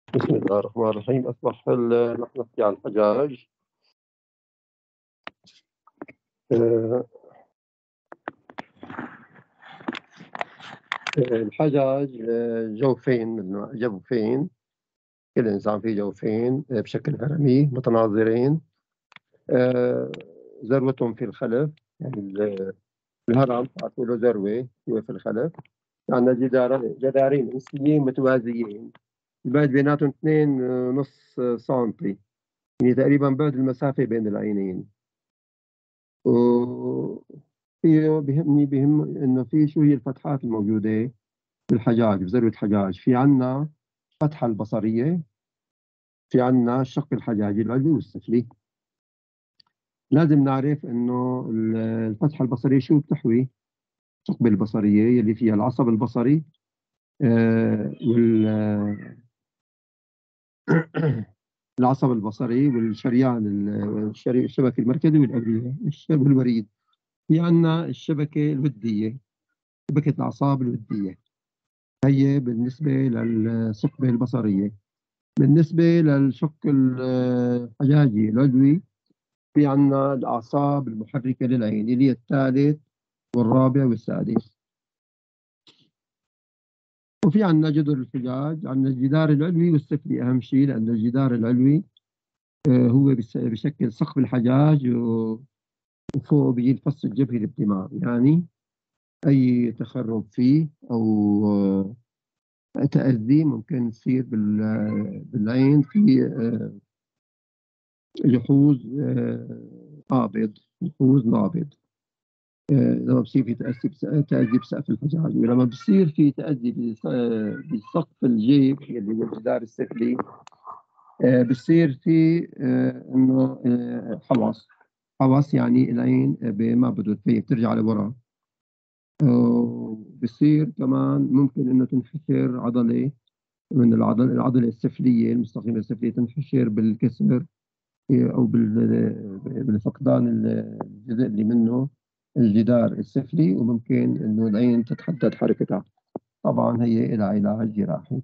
بسم الله الرحمن الرحيم. أصبح نحن نحكي عن الحجاج. آه، الحجاج جوفين، جوفين. كل إنسان فيه جوفين بشكل هرمي متناظرين، آه، ذروتهم في الخلف. يعني الهرم تعطي له ذروة هو في الخلف. عندنا جدارين أسيين متوازيين، البعد بيناتهم 2.5 سنتي، يعني تقريبا بعد المسافة بين العينين. بيهم انه في شو هي الفتحات الموجوده في الحجاج، بذروه الحجاج. في عندنا الفتحه البصريه، في عندنا الشق الحجاجي العلوي والسفلي. لازم نعرف انه الفتحه البصريه شو بتحوي. الثقبه البصريه يلي فيها العصب البصري، وال العصب البصري والشريان الشبكي المركزي والأبرية والوريد. في عندنا الشبكه الوديه، شبكه الاعصاب الوديه، هي بالنسبة للثقبة البصرية. بالنسبة للشق الحجاجي العلوي، في عنا الأعصاب المحركة للعين اللي هي الثالث والرابع والسادس. وفي عنا جذر الحجاج، عنا الجدار العلوي والسفلي أهم شيء، لأن الجدار العلوي هو بشكل سقف الحجاج، وفوق بيجي الفص الجبهي للدماغ. يعني أي تخرب فيه أو تأذي ممكن يصير بالعين في يحوز قابض، يحوز نابض. لما بصير في تأذي بسقف الحجاج، ولما بصير في تأذي بسقف الجيب اللي هو الجدار السفلي، بصير في انه حوص. حوص يعني العين ما بده تبين، بترجع لورا. بصير كمان ممكن انه تنحشر عضله من العضله السفليه المستقيمه السفليه، تنحشر بالكسر أو بالفقدان الجزء اللي منه الجدار السفلي، وممكن إنه العين تتحدد حركتها. طبعا هي لها علاج جراحي.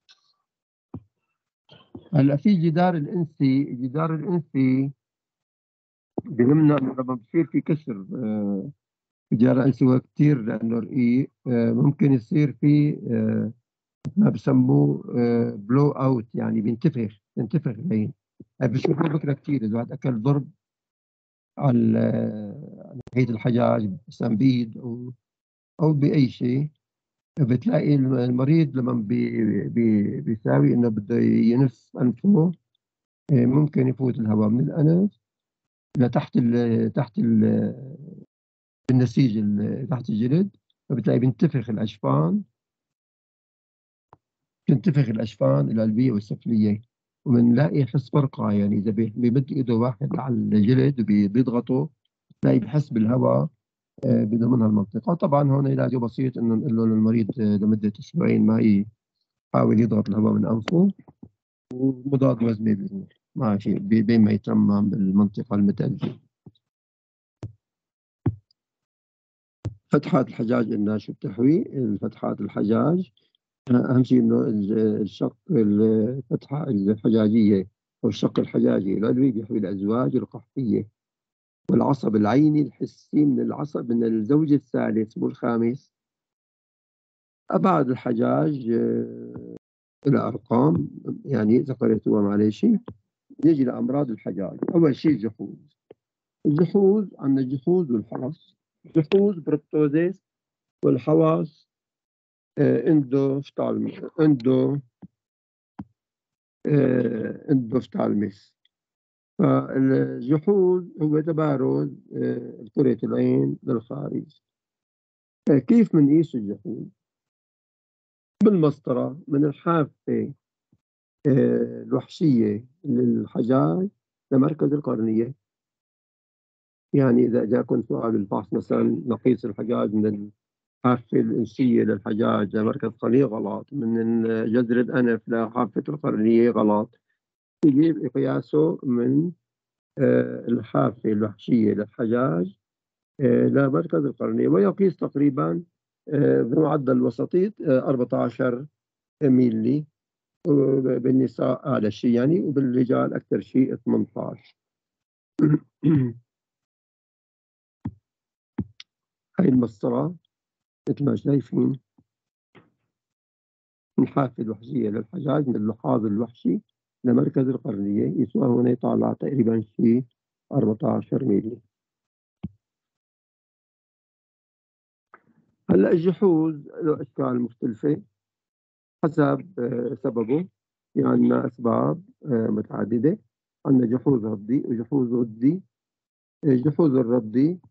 هلا في جدار الأنسي. الجدار الأنسي بهمنا إنه لما بصير في كسر في الجدار الأنسي، هو كثير لأنه رقيق، ممكن يصير في ما بسموه بلو أوت، يعني بينتفخ العين. بشوفوه بكره كثير إذا واحد أكل ضرب على ناحية الحجاج سمبيد أو بأي شيء، بتلاقي المريض لما بيساوي إنه بده ينف أنفه، ممكن يفوت الهواء من الأنف لتحت النسيج تحت الجلد، فبتلاقي بتنتفخ الأجفان القلبية والسفلية. وبنلاقي يحس فرقة، يعني إذا بيمد إيده واحد على الجلد وبيضغطه، تلاقي بحس بالهواء بضمن هالمنطقة. طبعا هون علاجه بسيط، إنه نقول له للمريض لمدة أسبوعين ما يحاول يضغط الهواء من أنفه، ومضاد وزني بيروح ما في بين ما يترمم بالمنطقة المتأذية. فتحات الحجاج قلنا شو بتحوي. الفتحات الحجاج أهم شيء إنه الشق الفتحة الحجاجية أو الشق الحجاجي العلوي بيحوي الأزواج القحفية والعصب العيني الحسي من الزوج الثالث والخامس. أبعد الحجاج إلى أرقام يعني إذا قريتوها معلش. نيجي لأمراض الحجاج. أول شيء الجحوظ. الجحوظ عندنا الجحوظ والحوص. الجحوظ بروتوزيس، والحواس اندوفتالميس. فالجحوظ هو تبارز كرة العين للخارج. كيف بنقيس الجحوظ؟ بالمسطرة من الحافة الوحشية للحجاج لمركز القرنية. يعني إذا جاكم سؤال بالفحص مثلا نقيس الحجاج من الحافة الأنسية للحجاج لمركز القرنية غلط، من جذر الأنف لحافة القرنية غلط. يجيب قياسه من الحافة الوحشية للحجاج لمركز القرنية، ويقيس تقريبا بمعدل وسطي 14 ميلي. بالنساء أعلى شيء يعني، وبالرجال أكثر شيء 18. هاي المسطرة مثل ما شايفين من حافة الوحشية للحجاج، من اللحاظ الوحشي لمركز القرنية، يسوى هنا طالع تقريبا شيء 14 ميلي. هلا الجحوظ له أشكال مختلفة حسب سببه. في عندنا أسباب متعددة. عندنا جحوظ ردي وجحوظ ردي. الجحوظ الردي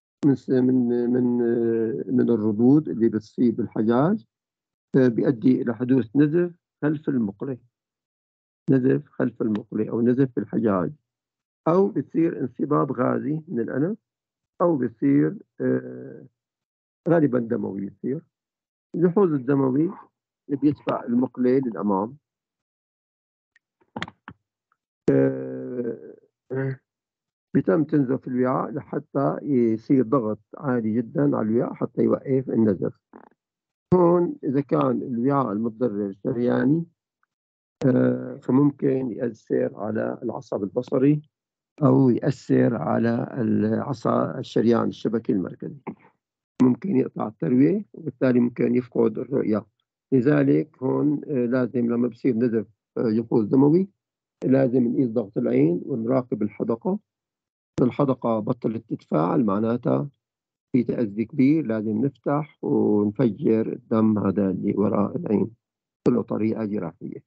من الردود اللي بتصيب الحجاج، بيؤدي إلى حدوث نزف خلف المقلة، نزف خلف المقلة أو نزف في الحجاج، أو بتصير انصباب غازي من الأنف، أو بصير غالبا دموي. بصير الجحوظ الدموي اللي بيدفع المقلة للأمام. بيتم تنزف الوعاء لحتى يصير ضغط عالي جدا على الوعاء حتى يوقف النزف. هون إذا كان الوعاء المتضرر شرياني فممكن يأثر على العصب البصري أو يأثر على الشريان الشبكي المركزي، ممكن يقطع التروية وبالتالي ممكن يفقد الرؤية. لذلك هون لازم لما بصير نزف جحوظ دموي لازم نقيس ضغط العين ونراقب الحدقة. الحدقة بطلت تتفاعل معناتها في تأذي كبير، لازم نفتح ونفجر الدم هذا اللي وراء العين له طريقة جراحية.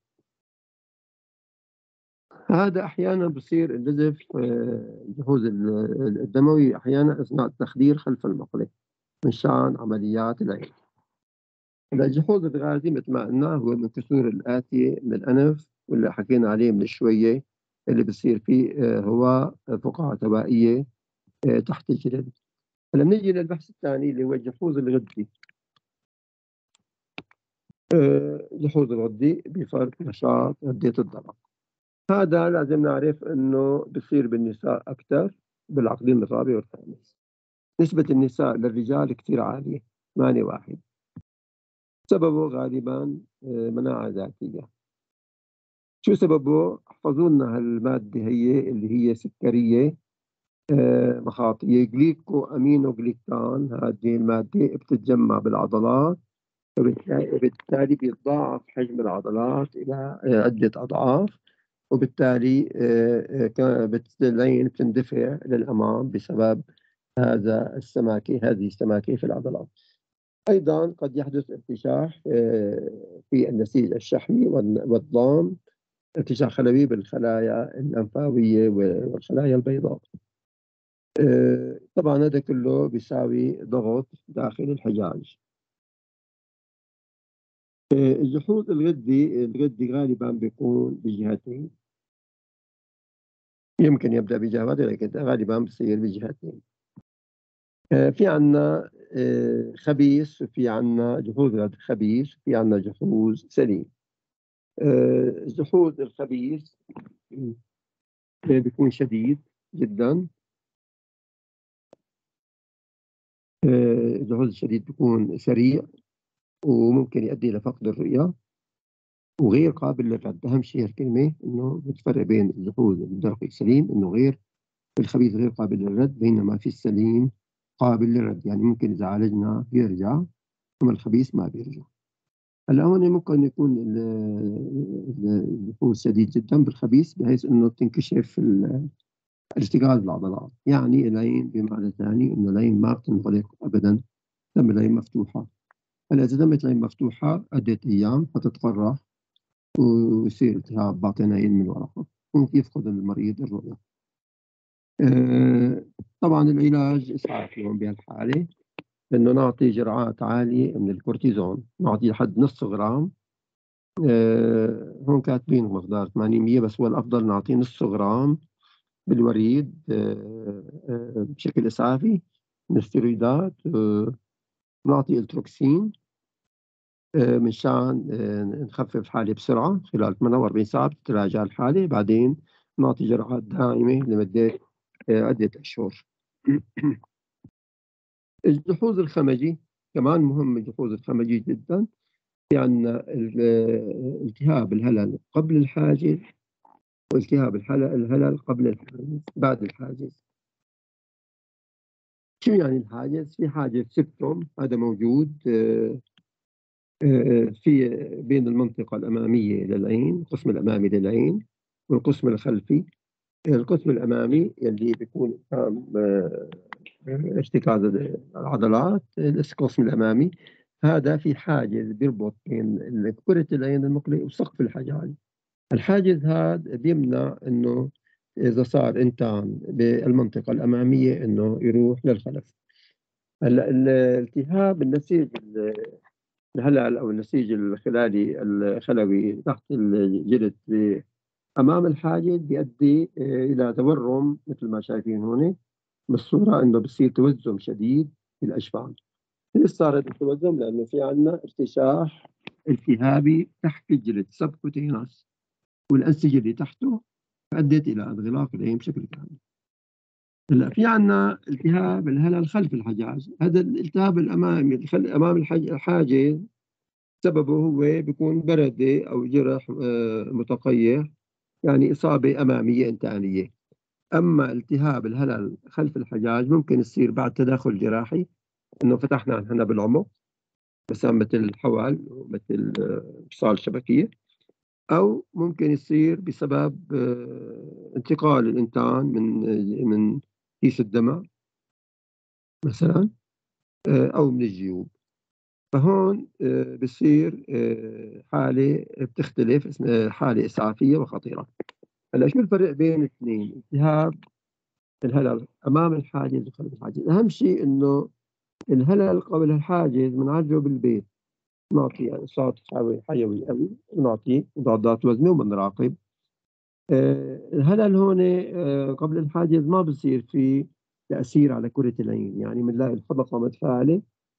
هذا أحيانا بصير النزف الجحوظ الدموي أحيانا أثناء التخدير خلف المقلة من شأن عمليات العين. الجحوظ الغازي مثل ما قلنا هو من كسور الآتية من الأنف، واللي حكينا عليه من شوية اللي بصير فيه هو فقاعات هوائية تحت الجلد. هلا بنيجي للبحث الثاني اللي هو الجحوظ الغدي. الجحوظ الغدي بفرق نشاط غدة الضرع. هذا لازم نعرف انه بصير بالنساء اكثر بالعقدين الرابع والخامس. نسبة النساء للرجال كثير عالية 8-1. سببه غالبا مناعة ذاتية. شو سببه؟ احفظوا لنا هالمادة هي اللي هي سكرية مخاطية، جليكو أمينو جليكان. هذه المادة بتتجمع بالعضلات، وبالتالي بيتضاعف حجم العضلات إلى عدة أضعاف، وبالتالي العين بتندفع للأمام بسبب هذه السماكة في العضلات. أيضا قد يحدث ارتشاح في النسيج الشحمي والضام، ارتشاح خلوي بالخلايا الأنفاوية والخلايا البيضاء. طبعا هذا كله بيساوي ضغط داخل الحجاج. الجحوظ الغدي غالبا بيكون بجهتين، يمكن يبدأ بجهة واحدة لكن غالبا بصير بجهتين. في عنا خبيث، وفي عنا جحوظ غد خبيث، وفي عنا جحوظ سليم. الجحوظ الخبيث بيكون شديد جدا. الجحوظ الشديد بيكون سريع وممكن يؤدي إلى فقد الرؤية وغير قابل للرد. أهم شيء الكلمة إنه بتفرق بين الجحوظ الدرقي السليم إنه غير، الخبيث غير قابل للرد، بينما في السليم قابل للرد، يعني ممكن إذا عالجنا بيرجع، أما الخبيث ما بيرجع. هلا هون ممكن يكون الجحوظ شديد جدا بالخبيث بحيث إنه تنكشف ارتجاج العضلات، يعني العين بمعنى ثاني إنه العين ما بتنغلق أبدا، تم العين مفتوحة. هلا إذا تمت العين مفتوحة عدة أيام حتتقرح ويصير التهاب باطن عين من وراها، ممكن يفقد المريض الرؤية. طبعا العلاج إسعاف اليوم بهالحالة إنه نعطي جرعات عالية من الكورتيزون، نعطي لحد نص غرام. هون كاتبين مقدار 800 بس هو الأفضل نعطيه نص غرام بالوريد بشكل إسعافي من الستيرويدات. نعطي التروكسين من شان نخفف الحالة بسرعة، خلال 48 ساعة بتتراجع الحالة. بعدين نعطي جرعات دائمة لمدة عدة أشهر. الجحوظ الخمجي كمان مهم، الجحوظ الخمجي جدا في عندنا التهاب الهلل قبل الحاجز، والتهاب الهلل قبل الحاجز بعد الحاجز. شو يعني الحاجز؟ في حاجز سبتوم، هذا موجود في بين المنطقة الأمامية للعين، القسم الأمامي للعين والقسم الخلفي. القسم الأمامي اللي بيكون ارتكاز العضلات، القسم الأمامي هذا في حاجز بيربط بين كرة العين المقلي وسقف الحجاج. الحاجز هذا بيمنع انه اذا صار انتان بالمنطقة الأمامية انه يروح للخلف. هلا الالتهاب النسيج الهلال او النسيج الخلالي الخلوي تحت الجلد امام الحاجز بيؤدي الى تورم مثل ما شايفين هون بالصورة، انه بصير توزم شديد في الاشفان. ليش صار هذا التوزم؟ لانه في عندنا ارتشاح التهابي تحت الجلد سبكوتينس، والانسجه اللي تحته ادت الى انغلاق العين بشكل كامل. هلا في عندنا التهاب الهلال خلف الحجاج. هذا الالتهاب الامامي امام الحاجز سببه هو بيكون بردة او جرح متقيح، يعني اصابه اماميه انتانيه. اما التهاب الهلال خلف الحجاج ممكن يصير بعد تداخل جراحي، انه فتحنا هنا بالعمق مثلا مثل حوال ومثل انفصال شبكيه، او ممكن يصير بسبب انتقال الانتان من كيس الدماء مثلا، او من الجيوب. فهون بصير حاله بتختلف، اسمها حاله اسعافيه وخطيره. هلا شو الفرق بين الاثنين؟ التهاب الهلل امام الحاجز وخلف الحاجز، اهم شيء انه الهلل قبل الحاجز بنعالجه بالبيت، نعطي يعني صوت حيوي قوي، ونعطي مضادات وزنه وبنراقب. الهلل هون قبل الحاجز ما بصير في تأثير على كرة العين، يعني بنلاقي الحدقة متفاعلة،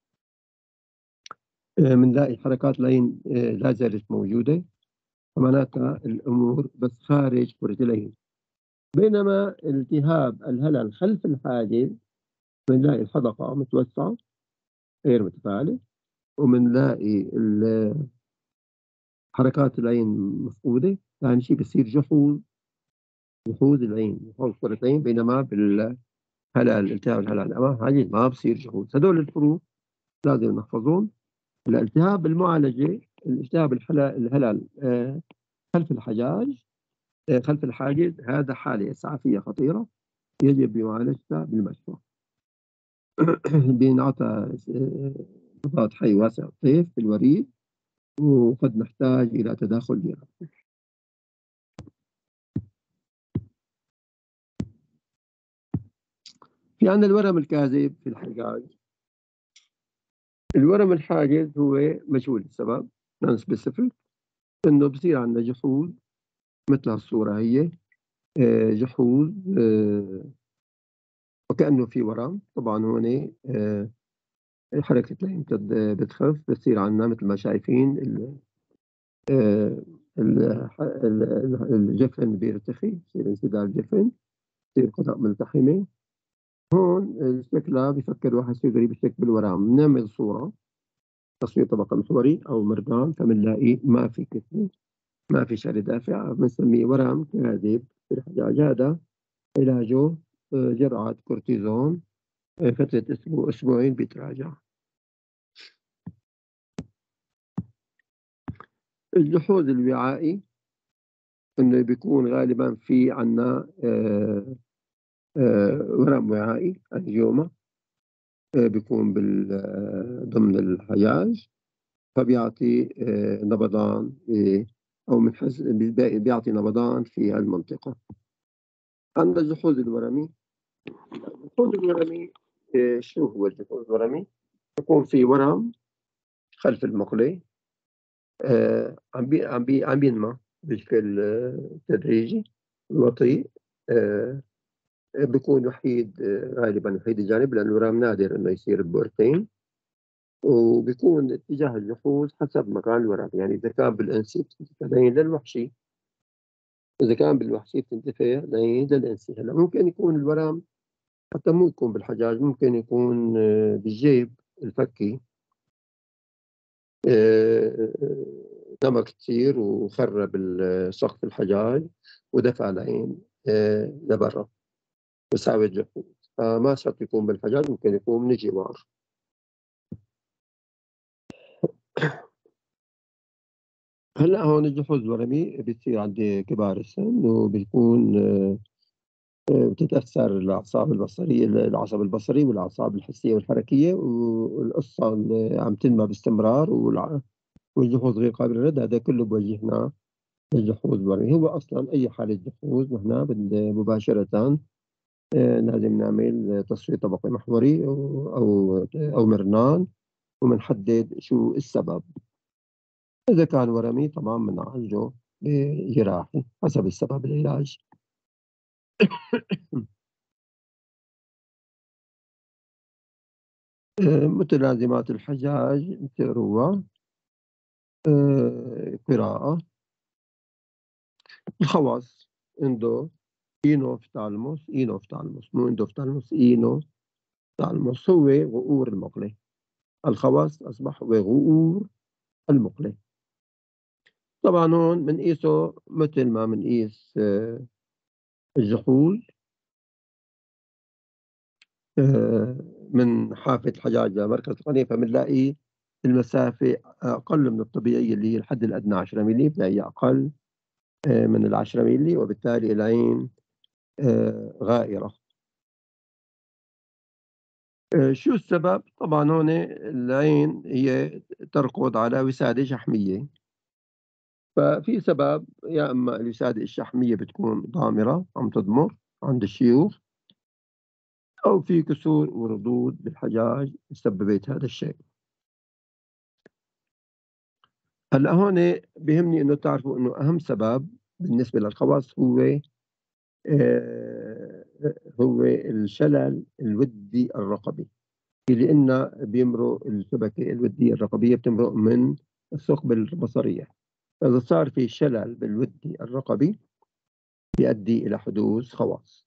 بنلاقي حركات العين لا زالت موجودة، فمعناتها الأمور بس خارج كرة العين. بينما التهاب الهلل خلف الحاجز بنلاقي الحدقة متوسعة غير متفاعلة، وبنلاقي حركات العين مفقودة، ثاني شيء بصير جحوظ العين، جحوظ كرة العين. بينما بالهلال التهاب الهلال الأمام حاجز ما بصير جحوظ. هدول الفروق لازم نحفظهم. الالتهاب المعالجة، الالتهاب الهلال خلف الحجاج خلف الحاجز، هذا حالة إسعافية خطيرة يجب معالجتها بالمشفى. بينعطى مضاد حي واسع الطيف بالوريد، وقد نحتاج إلى تداخل جراحي. في عندنا الورم الكاذب في الحجاج. الورم الحاجز هو مجهول السبب، نون سبيسيفيك، انه بصير عندنا جحوظ مثل هالصورة هي، جحوظ وكأنه في ورم. طبعا هون حركة العين بتخف، بصير عندنا مثل ما شايفين الجفن بيرتخي، بصير انسداد الجفن، بصير قطع ملتحمة. هون شكلها بفكر واحد يصير قريب الشكل بالورم. بنعمل صورة تصوير طبقة محوري أو مردان، فبنلاقي ما في كتلة، ما في شعر دافع، بنسميه ورم كاذب في الحجاج. هذا علاجه جرعة كورتيزون فترة أسبوعين بيتراجع. الجحوظ الوعائي إنه بيكون غالبا في عنا ورم وعائي أنجيوما، بيكون ضمن الحجاج، فبيعطي نبضان أو بيعطي نبضان في المنطقة. عند الجحوظ الورمي، الجحوظ الورمي شو هو الجحوظ الورمي؟ يكون في ورم خلف المقلي عم بينمى بشكل تدريجي بطيء، بيكون وحيد غالبا وحيد الجانب، لأنه الورم نادر إنه يصير بورتين، وبيكون اتجاه الجحوظ حسب مكان الورم. يعني إذا كان بالأنسي بتنتفع العين للوحشي، إذا كان بالوحشي بتنتفع العين للأنسي. هلا ممكن يكون الورم حتى مو يكون بالحجاج، ممكن يكون بالجيب الفكي، نمى كتير وخرب سقف الحجاج ودفع العين لبرا وساوي الجحود. فما شرط يكون بالحجاج، ممكن يكون من الجوار. هلا هون الجحود الورمي بيصير عند كبار السن، وبيكون بتتأثر الأعصاب البصرية، العصب البصري والأعصاب الحسية والحركية، والقصة اللي عم تنمى باستمرار، والجحود غير قابل للرد. هذا كله بوجهنا للجحود الورمي. هو أصلا أي حالة جحود نحن مباشرة لازم نعمل تصفية طبقي محوري أو مرنان، ومنحدد شو السبب. إذا كان ورمي طبعا بنعالجه بجراحي حسب السبب العلاج. متلازمات الحجاج بتقروها. قراءة. الخواص إينوفتالموس مو اندوفتالموس، إينوفتالموس هو غؤور المقلة. الخواص أصبح هو غؤور المقلة. طبعا هون بنقيسه مثل ما بنقيس الجحود من حافة الحجاج لمركز القناة، فبنلاقي المسافة أقل من الطبيعية اللي هي الحد الأدنى 10 ملي، بتلاقي أقل من ال 10 ملي، وبالتالي العين غائرة. شو السبب؟ طبعا هون العين هي تركض على وسادة شحمية، ففي سبب. يا إما الوسادة الشحمية بتكون ضامرة عم تضمر عند الشيوخ، أو في كسور وردود بالحجاج سببت هذا الشيء. هلا هون بيهمني انه تعرفوا انه اهم سبب بالنسبه للخواص آه، هو الشلل الودي الرقبي، لأن بيمرق الشبكة الودية الرقبية بتمرق من الثقب البصرية. إذا صار في شلل بالودي الرقبي بيؤدي إلى حدوث خواص.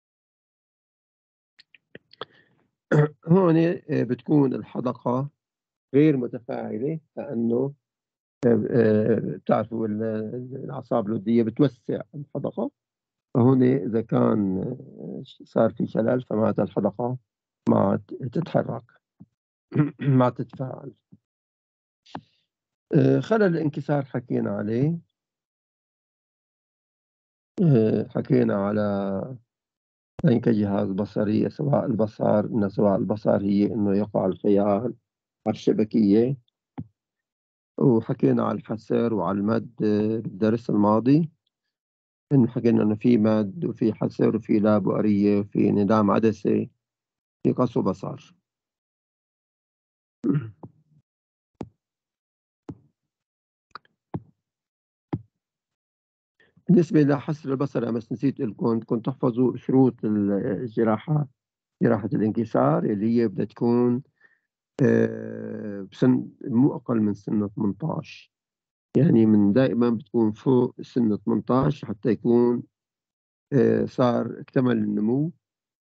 هون بتكون الحدقة غير متفاعلة، لأنه بتعرفوا الأعصاب الودية بتوسع الحدقة، فهون إذا كان صار في شلل فمعناتها الحدقة ما تتحرك ما تتفاعل. خلل الانكسار حكينا عليه. حكينا على كجهاز بصري، سواء البصر هي إنه يقع الخيال على الشبكية. وحكينا على الحسر وعلى المد بالدرس الماضي، إنه حكينا إنه في مد وفي حسر وفي لا بؤرية وفي انعدام عدسي، في قص بصر. بالنسبة لحسر البصر، بس نسيت لكم كنت تحفظوا شروط الجراحة. جراحة الانكسار اللي هي بدها تكون بسن مو أقل من سن 18، يعني من دائما بتكون فوق سن 18 حتى يكون صار اكتمل النمو.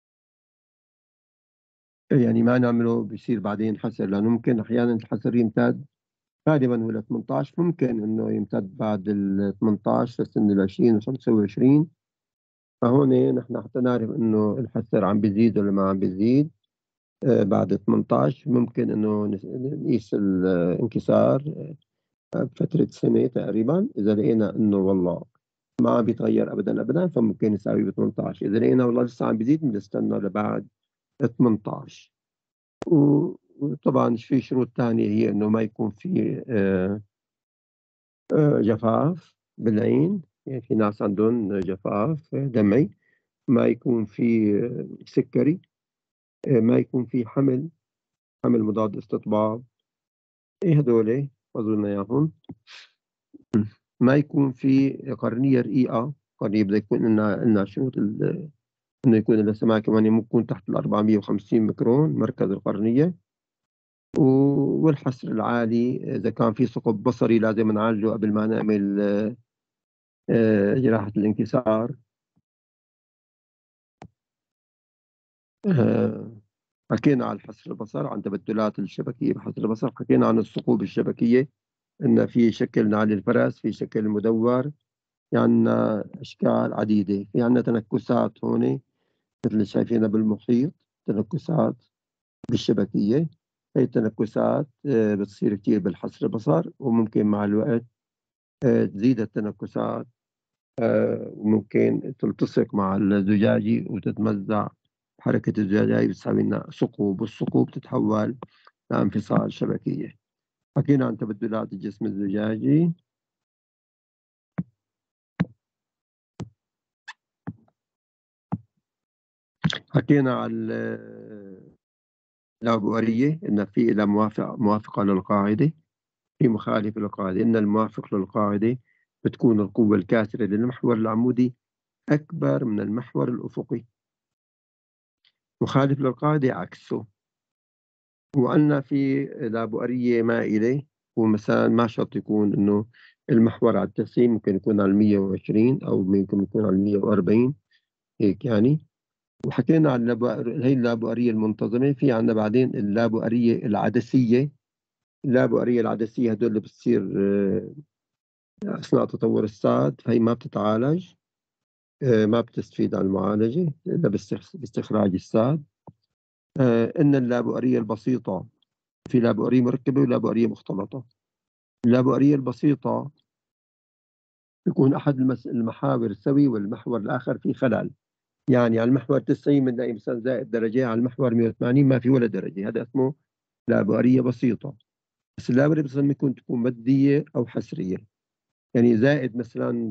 يعني ما نعمله بيصير بعدين حسر، لأنه ممكن أحيانا الحسر يمتد غالبا هو ل 18، ممكن إنه يمتد بعد ال 18 لسن ال 20 و 25. فهون نحن حتى نعرف إنه الحسر عم بيزيد ولا ما عم بيزيد بعد 18، ممكن إنه نقيس الانكسار بفترة سنة تقريبا. إذا لقينا إنه والله ما عم بيتغير أبدا أبدا، فممكن نساوي ب 18. إذا لقينا والله لسه عم بيزيد بنستنى لبعد 18. وطبعا في شروط ثانية، هي إنه ما يكون في جفاف بالعين، يعني في ناس عندهم جفاف دمعي، ما يكون في سكري، ما يكون في حمل مضاد استطباب. إيه هدول أظن إياهم. ما يكون في قرنية رقيقة. قرنية بدها يكون لنا شروط إنه يكون السماعة كمان ممكن يكون تحت ال 450 ميكرون مركز القرنية. والحسر العالي إذا كان في ثقب بصري لازم نعالجه قبل ما نعمل جراحة الانكسار. حكينا عن حصر البصر، عن تبدلات الشبكية بحصر البصر، حكينا عن الثقوب الشبكية، إن في شكل نعل الفرس، في شكل مدور، في عندنا أشكال عديدة، في عندنا تنكسات هون مثل اللي شايفينها بالمحيط، تنكسات بالشبكية. هي التنكسات بتصير كتير بالحصر البصر، وممكن مع الوقت تزيد التنكسات، وممكن تلتصق مع الزجاجي وتتمزع. حركة الزجاجي بتساوي لنا ثقوب، والثقوب تتحول لانفصال شبكية. حكينا عن تبدلات الجسم الزجاجي. حكينا عن اللابؤرية، إن في إلى موافقة للقاعدة، في مخالف للقاعدة. إن الموافق للقاعدة بتكون القوة الكاسرة للمحور العمودي أكبر من المحور الأفقي. مخالف للقاعدة عكسه. وأن في لابؤرية مائلة، ومثلا ما شرط يكون إنه المحور على 90، ممكن يكون على 120 أو ممكن يكون على 140 هيك يعني. وحكينا عن هي اللابؤرية المنتظمة. في عندنا بعدين اللابؤرية العدسية. اللابؤرية العدسية هدول اللي بتصير أثناء تطور الساد، فهي ما بتتعالج، ما بتستفيد عن المعالجة إلا باستخراج الساد. إن اللابؤرية البسيطة، في لابؤرية مركبة ولابؤرية مختلطة. اللابؤرية البسيطة يكون أحد المحاور سوي والمحور الآخر في خلل. يعني على المحور 90 بنلاقي مثلا زائد درجة، على المحور 180 ما في ولا درجة، هذا اسمه لابؤرية بسيطة. بس اللابؤرية البسيطة ممكن تكون مادية أو حسرية. يعني زائد مثلا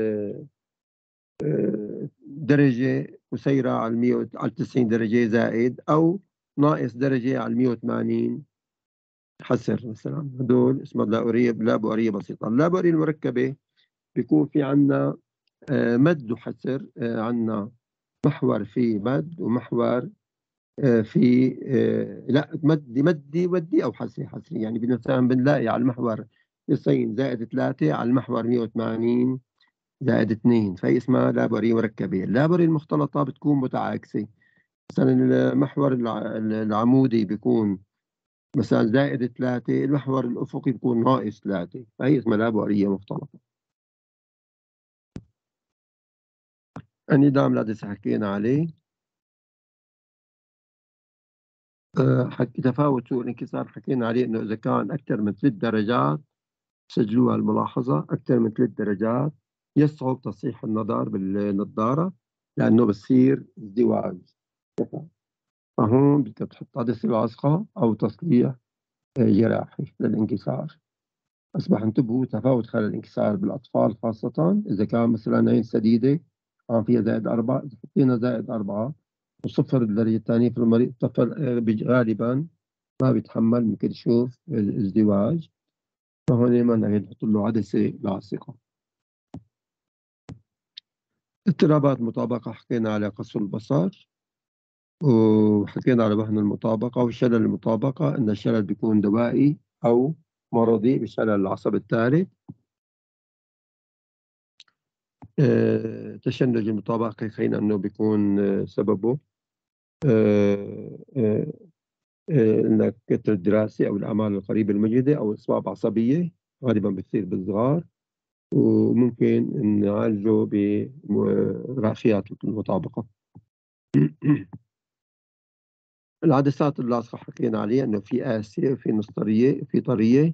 درجة مسيرة على 100 على 90 درجة زائد، أو ناقص درجة على 180 حسر مثلا. هدول اسمها لابؤرية بسيطة. اللابؤرية المركبة بيكون في عندنا مد وحسر. عندنا محور في مد، ومحور في لا مدي او حسري. يعني مثلا بنلاقي على المحور 90 زائد 3 على المحور 180 زائد 2، فهي اسمها لابورية مركبة. اللابورية المختلطة بتكون متعاكسة. مثلا المحور العمودي بيكون مثلا زائد 3، المحور الأفقي بيكون ناقص 3، فهي اسمها لابورية مختلطة. النظام الذي حكينا عليه، حكي تفاوت سوء الانكسار، حكينا عليه انه اذا كان اكثر من 3 درجات، سجلوها الملاحظة، اكثر من 3 درجات يصعب تصحيح النظر بالنظارة، لانه بصير ازدواج. فهون بدك تحط عدسة لاصقة او تصليح جراحي للانكسار. اصبح انتبهوا تفاوت خلل الانكسار بالاطفال، خاصة اذا كان مثلا عين سديدة عم فيها زائد 4، اذا حطينا زائد 4 وصفر الدرجة الثانية في المريض، الطفل غالبا ما بيتحمل، ممكن يشوف الازدواج. فهون ما نحط له عدسة لاصقة. اضطرابات مطابقة، حكينا على قصر البصر، وحكينا على وهن المطابقة وشلل المطابقة. إن الشلل بيكون دوائي أو مرضي بشلل العصب الثالث. تشنج المطابقة حكينا أنه بيكون سببه انك كتر الدراسة او الاعمال القريبة المجهدة او اصابة عصبية، غالبا بتصير بالصغار، وممكن نعالجه براخيات المطابقة. العدسات اللاصقة حكينا عليها انه في قاسية وفي نسطرية وفي طرية،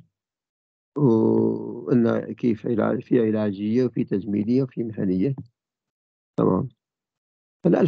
وقلنا كيف في علاجية وفي تجميلية وفي مهنية. تمام. هلا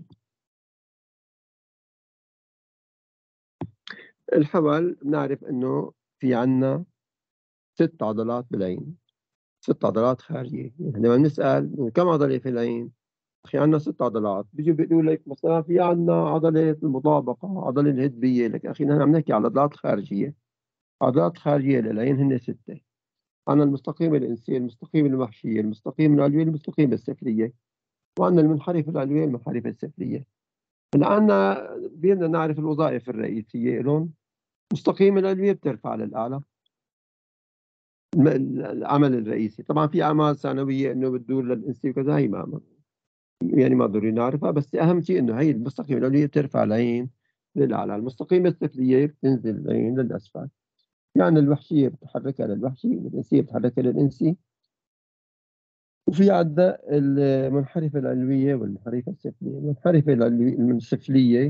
الحول بنعرف انه في عنا 6 عضلات بالعين، 6 عضلات خارجية. يعني لما بنسأل كم عضلة في العين، أخي عندنا 6 عضلات، بيجوا بيقولوا لك مثلا في عندنا عضلة المطابقة، عضلة الهدبية. لك أخي نحن عم نحكي على العضلات الخارجية. عضلات خارجية للعين هن 6. عندنا المستقيم الإنسية، المستقيم الوحشية، المستقيم العلوي، المستقيم السفلية، وعندنا المنحرف العلوي، المنحرف السفلية. الآن بدنا نعرف الوظائف الرئيسية لهم. مستقيم العلوي بترفع للأعلى، العمل الرئيسي. طبعا في أعمال ثانوية إنه بتدور للإنسي وكذا، هي ما يعني ما ضروري نعرفها، بس أهم شيء إنه هي المستقيم العلوي بترفع العين للأعلى، المستقيمة السفلية بتنزل للأسفل. يعني الوحشية بتحركها للوحشي والإنسية بتحركها للإنسي. وفي عندنا المنحرفة العلوية والمنحرفة السفلية. المنحرفة السفلية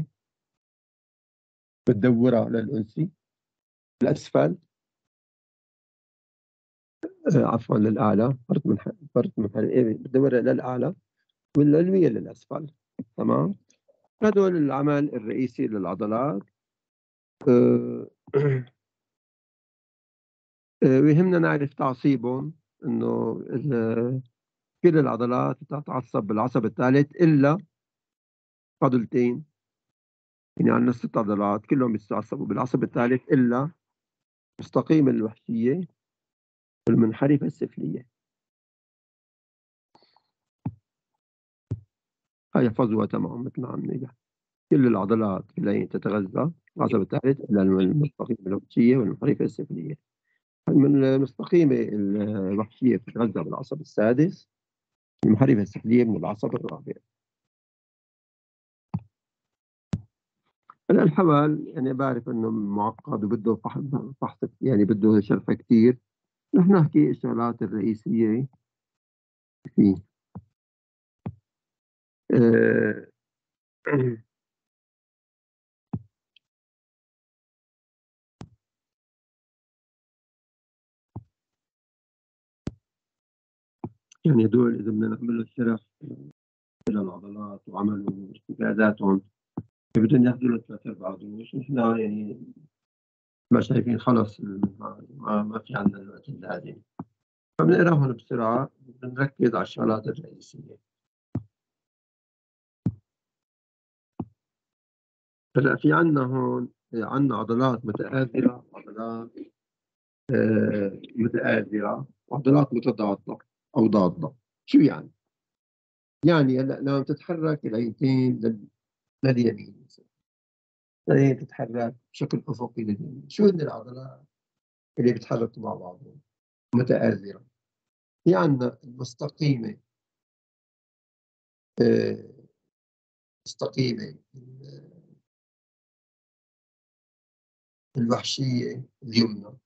بتدورها للأنسي الأسفل، عفوا للأعلى، فرد منحرف بتدورها للأعلى، والعلوية للأسفل. تمام. هدول العمل الرئيسي للعضلات. آه، ويهمنا نعرف تعصيبهم، انه كل العضلات بتتعصب بالعصب الثالث الا عضلتين. يعني عندنا 6 عضلات كلهم بيتعصبوا بالعصب الثالث الا مستقيم الوحشية والمنحرفة السفلية. هاي احفظوها تمام مثل ما عم نقول. كل العضلات كلها تتغذى بالعصب الثالث الا المستقيم الوحشية والمنحرفة السفلية. من المستقيمة الوحشية بتتغذى بالعصب السادس، المنحرفة السفلية من العصب الرابع. هلا الحبل يعني بعرف انه معقد وبده فحص، يعني بده شرح كثير. رح نحكي الشغلات الرئيسية فيه. آه، يعني هدول اذا بدنا نعمل له شرح للعضلات وعملوا استفاداتهم بدهم ياخذوا له 3 4 دروس. نحن يعني ما شايفين خلص ما في عندنا الوقت اللازم، فبنقراهم بسرعة، بنركز على الشغلات الرئيسية. هلا في عندنا هون عندنا عضلات متآزرة، عضلات متآزرة، وعضلات متضادة أو ضادة. شو يعني؟ يعني هلا لما تتحرك العينتين لليمين مثلا، العين تتحرك بشكل أفقي لليمين، شو هن العضلات اللي بتحركوا مع بعضهم متآزرة؟ في عندنا المستقيمة، آه، مستقيمة الوحشية اليمنى،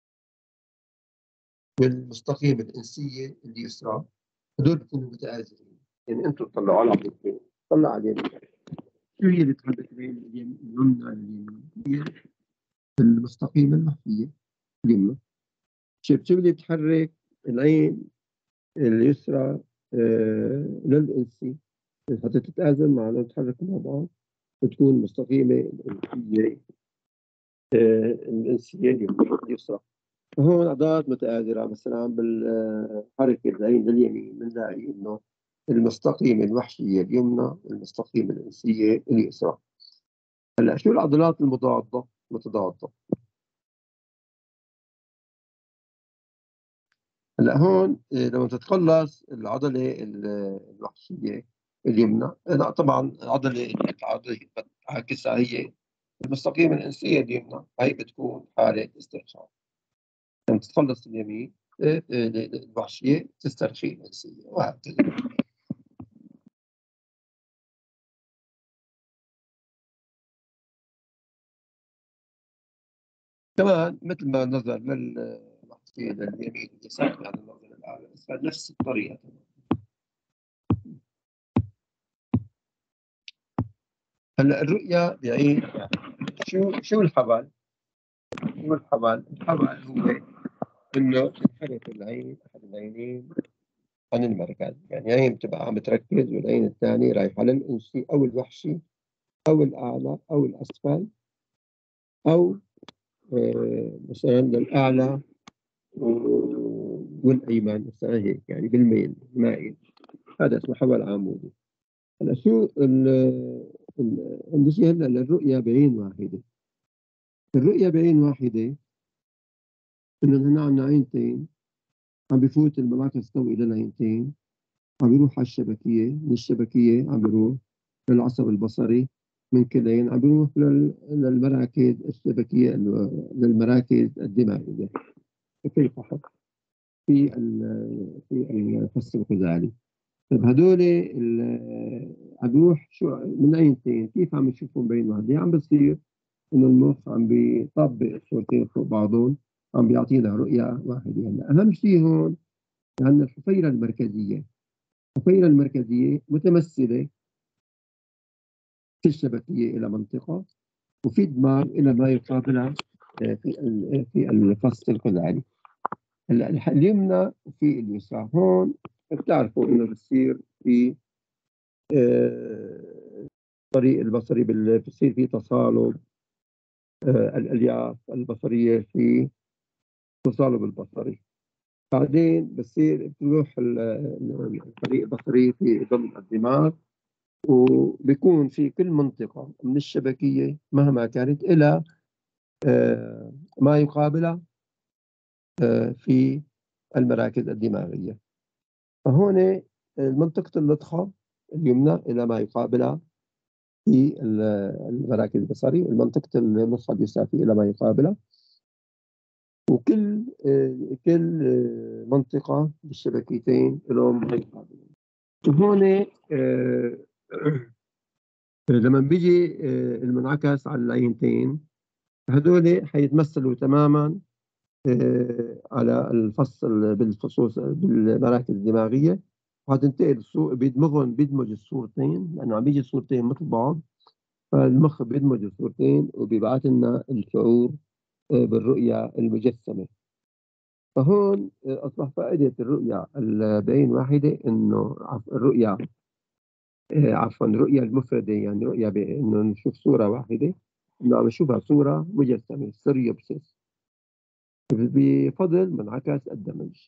والمستقيمة الإنسية اليسرى. هدول بيكونوا متآزرين. يعني أنتم تطلعوا على عضلتين، طلع على اليمين. شو هي اللي تحرك بين اليمنى واليمين؟ هي المستقيمة الوحشية اليمنى. شو اللي بتحرك العين اليسرى للإنسي حتى تتآزر معنا وتتحرك مع بعض، وتكون مستقيمة الإنسية الإنسية اليسرى. هون عضلات متآزرة مثلا بالحركة العين لليمين بنلاقي إنه المستقيمة الوحشية اليمنى، المستقيمة الإنسية اليسرى. هلا شو العضلات المتضادة؟ هلا هون لما تتخلص العضلة الوحشية اليمنى، لا طبعا العضلة بتعكسها هي المستقيمة الإنسية اليمنى، هي بتكون حالة استرخاء. لما تتخلص اليمين الوحشية تسترخي الإنسية، وهكذا. كمان مثل ما نظر للوحشية لليمين واليسار، يعني النظر الأعلى والأسفل نفس الطريقة. هلا الرؤية بعين يعني شو الحبل؟ شو الحبل؟ الحبل هو انه تنحرف العين، احد العينين عن المركز. يعني عين بتبقى عم تركز والعين الثانيه رايحه للانسي او الوحشي او الاعلى او الاسفل، او مثلا للاعلى والايمن مثلا، هيك يعني بالميل مائل. هذا اسمه حبل عمودي. هلا شو نجي هلا للرؤيه بعين واحده. الرؤيه بعين واحده انه نحن عندنا عينتين، عم بفوت المراكز الضوئي للعينتين، عم بيروح على الشبكية، من الشبكية عم بيروح للعصب البصري، من كلين عم بيروح للمراكز الشبكية، للمراكز الدماغية في الفحص، في الفص الغزالي. طيب هدول عم بيروح شو من عينتين، كيف عم نشوفهم بعين واحدة؟ عم بصير إنه المخ عم بيطبق الصورتين فوق بعضهم، عم بيعطينا رؤية واحدة. هلا أهم شيء هون عندنا الحفيرة المركزية. الحفيرة المركزية متمثلة في الشبكية إلى منطقة، وفي دماغ إلى ما يقابلها في الفص القذعري. هلا اليمنى وفي اليسرى. هون بتعرفوا إنه بصير في الطريق البصري بصير في تصالب الألياف البصرية، في تصالب البصري. بعدين بصير بتروح الطريق البصري في ضمن الدماغ، وبيكون في كل منطقة من الشبكية مهما كانت إلى ما يقابلها في المراكز الدماغية. فهون منطقة اللطخة اليمنى إلى ما يقابلها في المراكز البصرية، المنطقة النصف اليسار إلى ما يقابلها، وكل كل منطقة بالشبكيتين لهم ما يقابلون. وهون لما بيجي المنعكس على العينتين، هذول حيتمثلوا تماما على الفصل بالفصوص بالمراكز الدماغية، وهتنتقل بيدمج الصورتين، لأنه عم بيجي الصورتين مثل بعض، فالمخ بيدمج الصورتين وبيبعث لنا الشعور بالرؤية المجسمة. فهون أصبح فائدة الرؤية بعين واحدة إنه الرؤية عفوا الرؤية المفردة، يعني رؤية بإنه نشوف صورة واحدة، إنه عم نشوفها صورة مجسمة سيريوبسيس بفضل منعكس الدمج.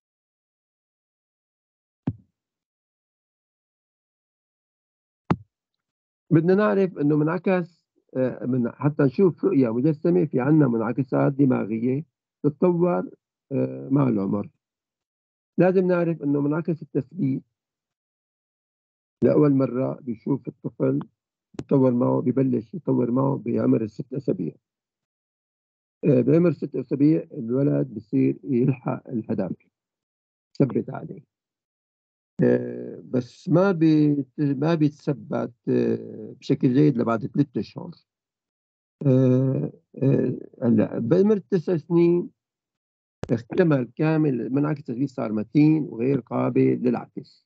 بدنا نعرف إنه منعكس من حتى نشوف رؤية مجسمة، في عنا منعكسات دماغية تتطور مع العمر. لازم نعرف إنه منعكس التثبيت لأول مرة بيشوف الطفل يتطور معه، ببلش يتطور معه بعمر ال6 أسابيع. بعمر 6 أسابيع الولد بصير يلحق الهدف، ثبت عليه. بس ما بيتثبت بشكل جيد لبعد 3 أشهر. هلا بعمر 9 سنين اكتمل كامل المنعكس التثبيت، صار متين وغير قابل للعكس.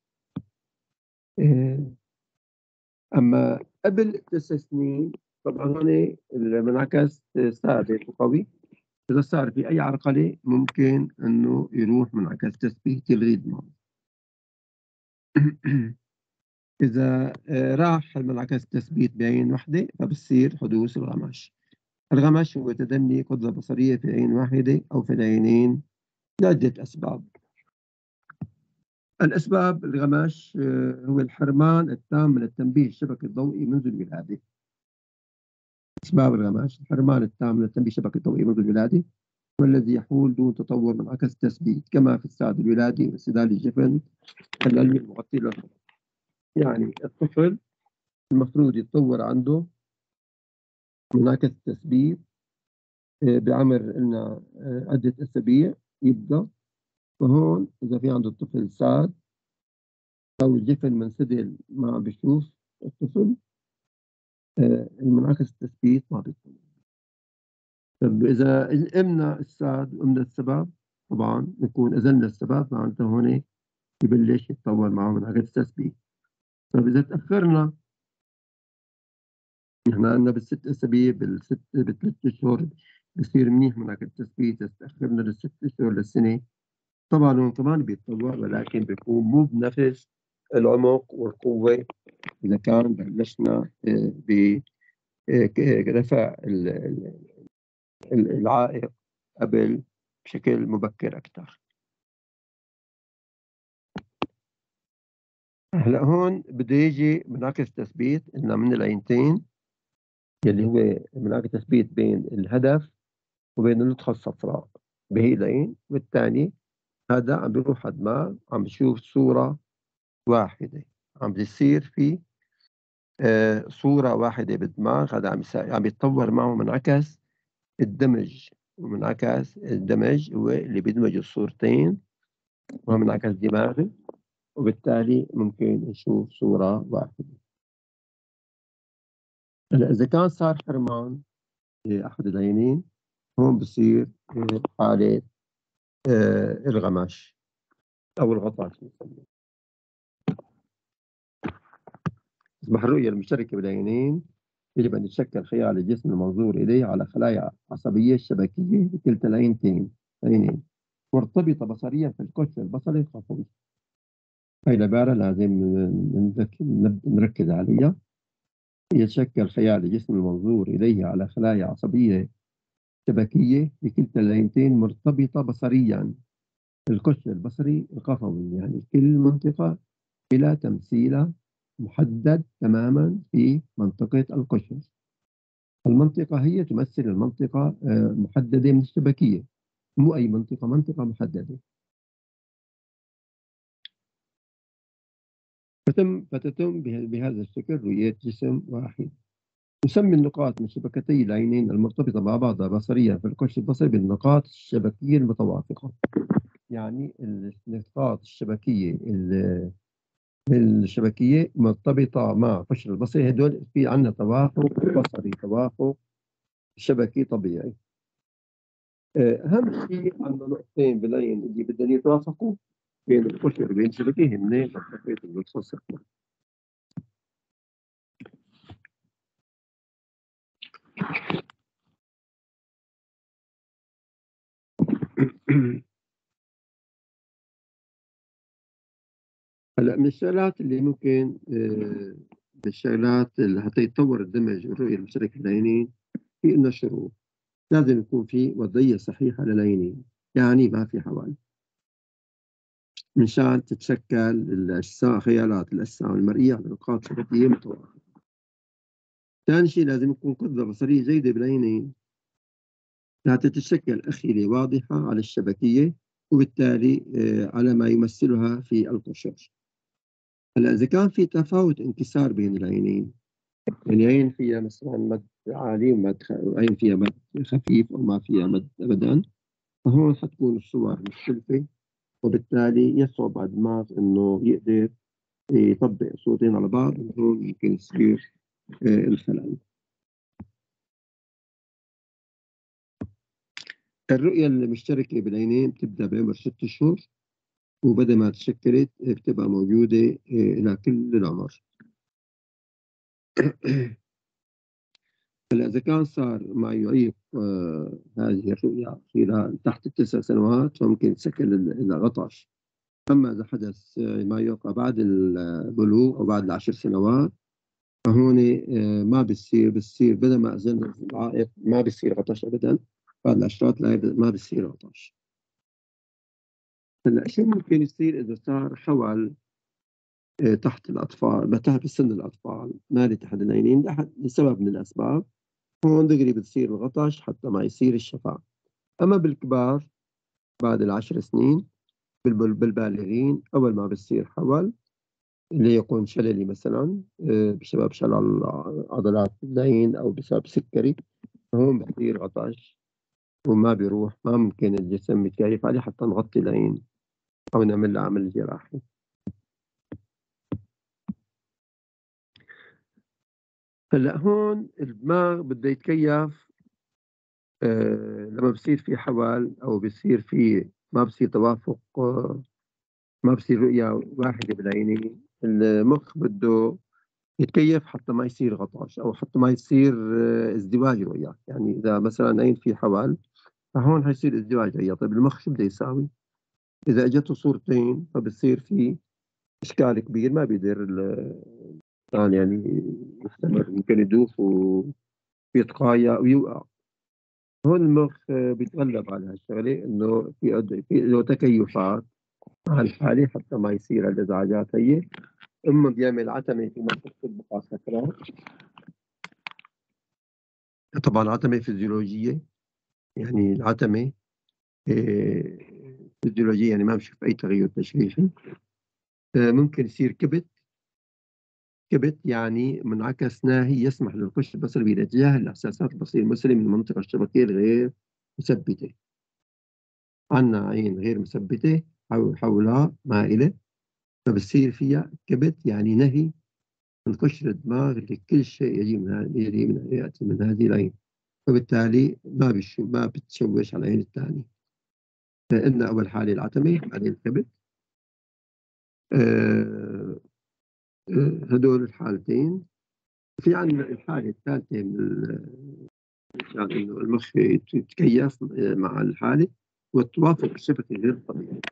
أما قبل 9 سنين طبعا هون المنعكس ثابت وقوي. إذا صار في أي عرقلة ممكن إنه يروح منعكس تثبيت يلغي دماغه. إذا راح المنعكس التثبيت بعين واحدة فبصير حدوث الغمش. الغمش هو تدني قدرة بصرية في عين واحدة أو في العينين لعدة أسباب. الأسباب الغمش هو الحرمان التام من التنبيه الشبكي الضوئي منذ الولادة. أسباب الغمش الحرمان التام من التنبيه الشبكي الضوئي منذ الولادة، والذي يحول دون تطور منعكس التثبيت، كما في الساعد الولادي وانسداد الجفن العلمي المغطي له. يعني الطفل المفروض يتطور عنده منعكس التثبيت بعمر قلنا عدة أسابيع يبدأ. وهون إذا في عنده الطفل ساد أو الجفن منسدل ما عم بيشوف الطفل، المنعكس التثبيت ما بيتطور. طب إذا قمنا الساد وقمنا السبب، طبعا نكون أزلنا السبب، معناته هون يبلش يتطور معه منعكس التثبيت. طب إذا تأخرنا، نحن عندنا بال6 أسابيع ب3 أشهر بصير منيح منعكس التثبيت. إذا تأخرنا ل6 أشهر للسنة طبعا هون كمان بيتطور، ولكن بيكون مو بنفس العمق والقوة إذا كان بلشنا برفع العائق قبل بشكل مبكر أكثر. هلا هون بده يجي منعكس تثبيت قلنا من العينتين، يلي هو منعكس تثبيت بين الهدف وبين اللطخة الصفراء بهي العين، والثاني هذا عم بيروح على الدماغ، عم بشوف صورة واحدة، عم بيصير في صورة واحدة بالدماغ. هذا عم يتطور معه منعكس الدمج، ومنعكس الدمج هو اللي بيدمج الصورتين، وهو منعكس دماغي. وبالتالي ممكن نشوف صورة واحدة. هلا إذا كان صار حرمان أحد العينين، هون بصير حالة الغمش أو الغطاس. تصبح الرؤية المشتركة بالعينين يجب أن يتشكل خيال الجسم المنظور إليه على خلايا عصبية شبكية لكلتا العينين مرتبطة بصريا في القشر البصري الخلفي. هاي العبارة لازم نركز عليها. يتشكل خيال الجسم المنظور إليه على خلايا عصبية شبكية لكلتا العينتين مرتبطة بصريا في القشر البصري الخلفي، يعني كل منطقة إلى تمثيلها محدد تماما في منطقة القشر. المنطقة هي تمثل المنطقة محددة من الشبكية، مو أي منطقة، منطقة محددة. فتتم بهذا الشكل رؤية جسم واحد. نسمي النقاط من شبكتي العينين المرتبطة مع بعضها بصريا في القشر البصري بالنقاط الشبكية المتوافقة. يعني النقاط الشبكية مرتبطة مع قشر البصري، هدول في عندنا توافق بصري، توافق شبكي طبيعي. أهم شيء عندنا نقطتين بالعين اللي بدهم يتوافقوا بين القشر وبين الشبكية، هن منطقة النص. هلا من الشغلات اللي ممكن من الشغلات اللي حتى يتطور الدمج والرؤية المشتركة للعينين في إنه شروط. لازم يكون في وضعية صحيحة للعينين، يعني ما في حوالي، منشان تتشكل الأجسام خيالات الأجسام المرئية على نقاط شبكية متوافقة. ثاني شيء لازم يكون قدرة بصرية جيدة بالعينين حتى تتشكل أخيلة واضحة على الشبكية، وبالتالي على ما يمثلها في القشر. هلا إذا كان في تفاوت انكسار بين العينين، يعني عين فيها مثلا مد عالي وعين فيها مد خفيف أو ما فيها مد أبدا، فهون حتكون الصور مختلفة، وبالتالي يصعب على الدماغ إنه يقدر يطبق صورتين على بعض، وهون ممكن يصير الخلل. الرؤية المشتركة بالعينين بتبدأ بعمر 6 أشهر، وبدل ما تشكلت بتبقى موجودة إلى كل العمر. هلا إذا كان صار ما يعيق هذه الرؤية خلال تحت ال9 سنوات فممكن تشكل الغطش. أما إذا حدث ما يوقع بعد البلوغ أو بعد ال10 سنوات فهون ما بصير بدل ما أزل العائق ما بصير غطش أبدا، بعد العشرات ما بصير غطش. هلا شو ممكن يصير إذا صار حول تحت الأطفال، تحت سن الأطفال، مالي تحت العينين لسبب من الأسباب، هون دغري بتصير الغطش حتى ما يصير الشفاء. أما بالكبار بعد ال10 سنين، بالبالغين أول ما بصير حول اللي يكون شللي مثلا بسبب شلل عضلات العين أو بسبب سكري، هون بصير غطش وما بيروح، ما ممكن الجسم يتكيف عليه حتى نغطي العين أو نعمل له عمل جراحي. هلا هون الدماغ بده يتكيف لما بصير في حول أو بصير في ما بصير توافق ما بصير رؤية واحدة بالعينين، المخ بده يتكيف حتى ما يصير غطاش أو حتى ما يصير ازدواج رؤية. يعني إذا مثلا عين في حول فهون حيصير ازدواج رؤية، طيب المخ شو بده يساوي؟ إذا اجته صورتين فبصير في إشكال كبير، ما بيقدر الإنسان يعني يستمر، ممكن يدوخ ويتقايا ويوقع. هون المخ بيتغلب على هالشغلة، إنه في له تكيفات مع الحالة حتى ما يصير الإزعاجات هي. إما بيعمل عتمة في منطقة البقع الصفراء، طبعا عتمة فيزيولوجية، يعني العتمة فيزيولوجية، يعني ما بشوف أي تغير تشريحي. ممكن يصير كبت. كبت يعني منعكس ناهي يسمح للقشر البصري باتجاه الإحساسات البصرية المرسلة من المنطقة الشبكية الغير مثبتة. عندنا عين غير مثبتة حولها مائلة، فبصير فيها كبت، يعني نهي عن قشر الدماغ لكل شيء يأتي من هذه العين. فبالتالي ما بتشوش على العين الثانية. فإن أول حالة العتمة، بعدين الكبد. آه، هدول الحالتين. في عندنا الحالة الثالثة يعني إنه المخ يتكيف مع الحالة، والتوافق الشبكي غير طبيعي.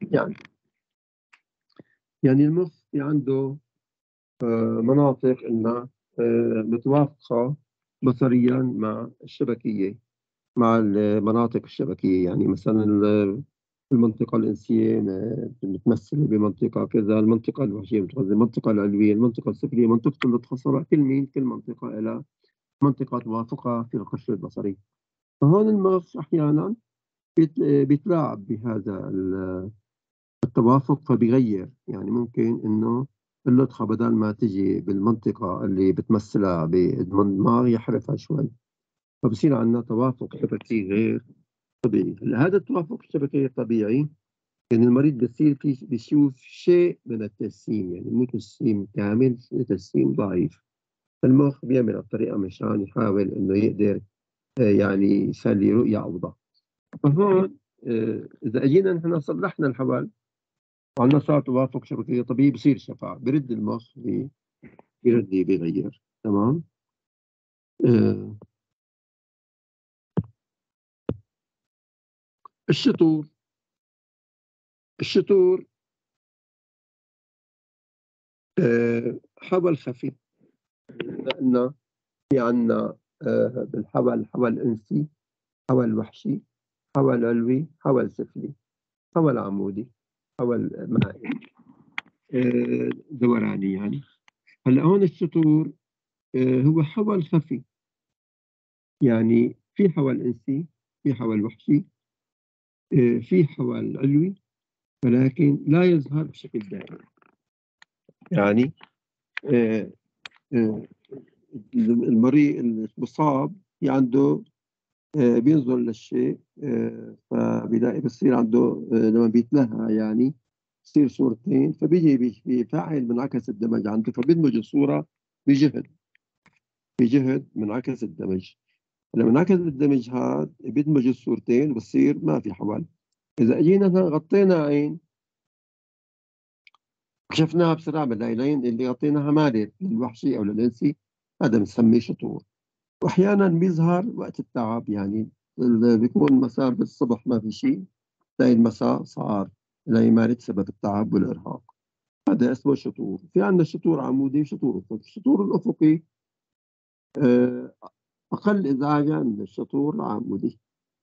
يعني المخ في عنده مناطق إنها متوافقة بصريا مع الشبكية، مع المناطق الشبكية. يعني مثلا المنطقة الإنسية متمثلة بمنطقة كذا، المنطقة الوحشية متغذية، المنطقة العلوية، المنطقة السفلية، منطقة الاتصال. كل منطقة إلى منطقة توافقها في القشر البصري. فهون المخ أحيانا بيتلاعب بهذا التوافق، فبيغير. يعني ممكن إنه اللطخة بدل ما تجي بالمنطقة اللي بتمثلها بالدماغ يحرفها شوي، فبصير عندنا توافق شبكي غير طبيعي. هلا هذا التوافق الشبكي الطبيعي، يعني المريض بصير بيشوف شيء من التجسيم، يعني مو تجسيم كامل، تجسيم ضعيف. المخ بيعمل الطريقة مشان يحاول إنه يقدر يعني يخلي رؤية أوضح. فهون إذا أجينا نحن صلحنا الحبل وعندنا صار توافق شبكي طبيعي، بصير شفاء، برد المخ بيرد بيغير. تمام. آه، الشطور. الشطور حبل خفي. لأن في عندنا بالحبل حبل إنسي، حبل وحشي، حبل علوي، حبل سفلي، حبل عمودي، حبل مائي، دوراني يعني. هلا هون الشطور هو حبل خفي. يعني في حبل إنسي، في حبل وحشي، في حبل علوي، ولكن لا يظهر بشكل دائم. يعني آه، آه، المريء المصاب في عنده بينظر للشيء، فبيلاقي بصير عنده لما بيتنهى يعني بصير صورتين، فبيجي بيفعل منعكس الدمج عنده، فبيدمج الصورة بجهد. منعكس الدمج. لما انعكس الدمج هذا بيدمج الصورتين وبصير ما في حول. إذا أجينا غطينا عين كشفناها بسرعة بالعينين اللي غطيناها مالت للوحشي أو للإنسي، هذا بنسميه شطور. وأحيانا بيظهر وقت التعب، يعني بيكون مساء بالصبح ما في شيء، تلاقي المساء صار لا يمارس بسبب التعب والإرهاق. هذا اسمه شطور. في عندنا شطور عمودي وشطور أفقي. الشطور الأفقي آه، أقل إزعاجا من الشطور العمودي.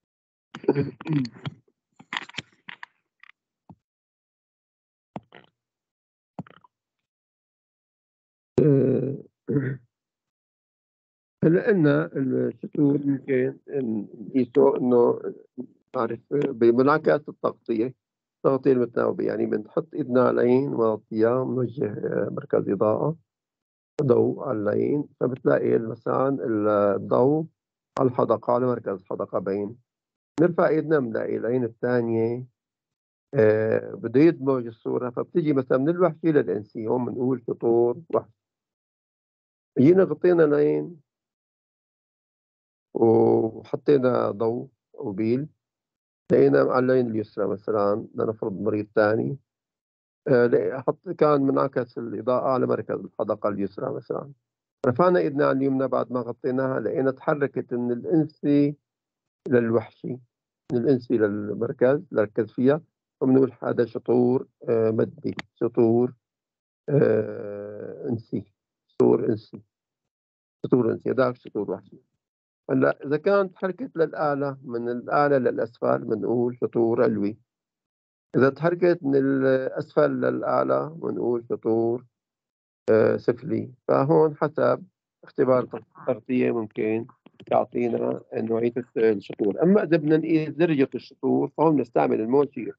آه، هلا إن الشطور ممكن نقيسه إنه نعرف بمنعكس التغطية. التغطية المتناوبة، يعني بنحط إيدنا على العين ونغطيها، بنوجه مركز إضاءة ضوء على العين، فبتلاقي مثلا الضوء على الحدقة، على مركز الحدقة بعين. نرفع ايدنا بنلاقي العين الثانية بده يدمج الصورة، فبتجي مثلا من الوحشي للإنسي. هون بنقول فطور وحشي. جينا غطينا العين وحطينا ضوء وبيل، لقينا على العين اليسرى مثلا، لنفرض مريض ثاني كان منعكس الإضاءة على مركز الحدقة اليسرى مثلا. رفعنا ايدنا على اليمنى بعد ما غطيناها، لقينا تحركت من الانسي للوحشي، من الانسي للمركز نركز فيها، وبنقول هذا شطور مدي، شطور انسي، شطور انسي، شطور انسي، هذاك شطور وحشي. هلا اذا كانت تحركت للاعلى، من الاعلى للاسفل، بنقول شطور علوي. اذا تحركت من الاسفل للاعلى بنقول شطور سفلي. فهون حسب اختبار التغطية ممكن يعطينا نوعية الشطور. أما إذا بدنا نقيس درجة الشطور فهون نستعمل المواشير.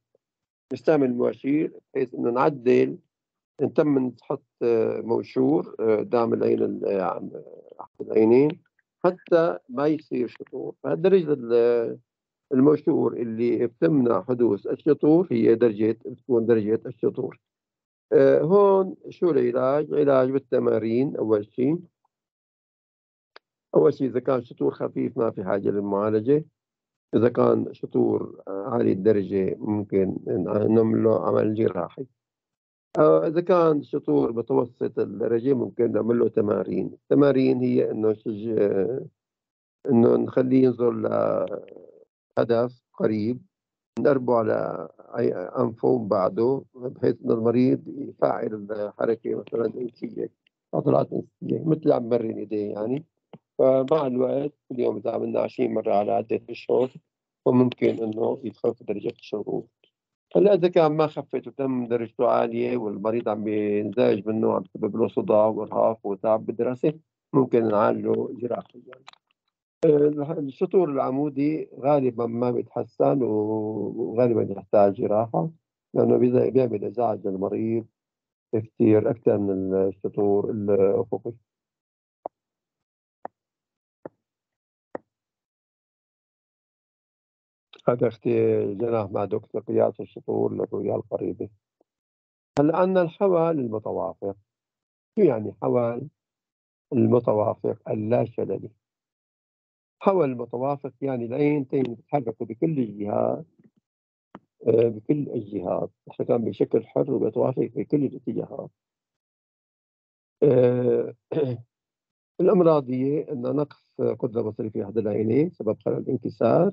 بحيث إنه نعدل، نتم نحط موشور قدام العين أحد العينين حتى ما يصير شطور. فالدرجة الموشور اللي بتمنع حدوث الشطور هي بتكون درجة الشطور. هون شو العلاج؟ علاج بالتمارين. أول شيء إذا كان شطور خفيف ما في حاجة للمعالجة. إذا كان شطور عالي الدرجة ممكن نعمل له عمل جراحي. إذا كان شطور متوسط الدرجة ممكن نعمل له تمارين. التمارين هي إنه نخليه ينظر لهدف قريب، ندربه على أنفه بعده بحيث إن المريض يفعل الحركة مثلا الأنسية، عضلات أنسية، مثل عم مرن إيديه يعني. فمع الوقت كل يوم إذا عملنا 20 مرة على عدة أشهر وممكن إنه يخف درجة الشعور. هلا إذا كان ما خفت وتم درجته عالية والمريض عم بينزعج منه، عم بسبب له صداع وإرهاق وتعب بالدراسة، ممكن نعالجه جراحيا. السطور العمودي غالبا ما بيتحسن وغالبا يحتاج جراحة، لأنه بيعمل إزعاج للمريض كثير أكثر من السطور الأفقي. هذا اختي جناح مع دكتور قياس السطور للرؤية القريبة. هلا عندنا الحول المتوافق. شو يعني حول المتوافق اللا شللي؟ حول المتوافق يعني العينتين يتحركوا بكل الجهات، بكل الجهات، كان بشكل حر وبيتوافق بكل الاتجاهات. آه، الأمراض هي أن نقص قدرة بصرية في أحد العينين سبب خلل انكسار،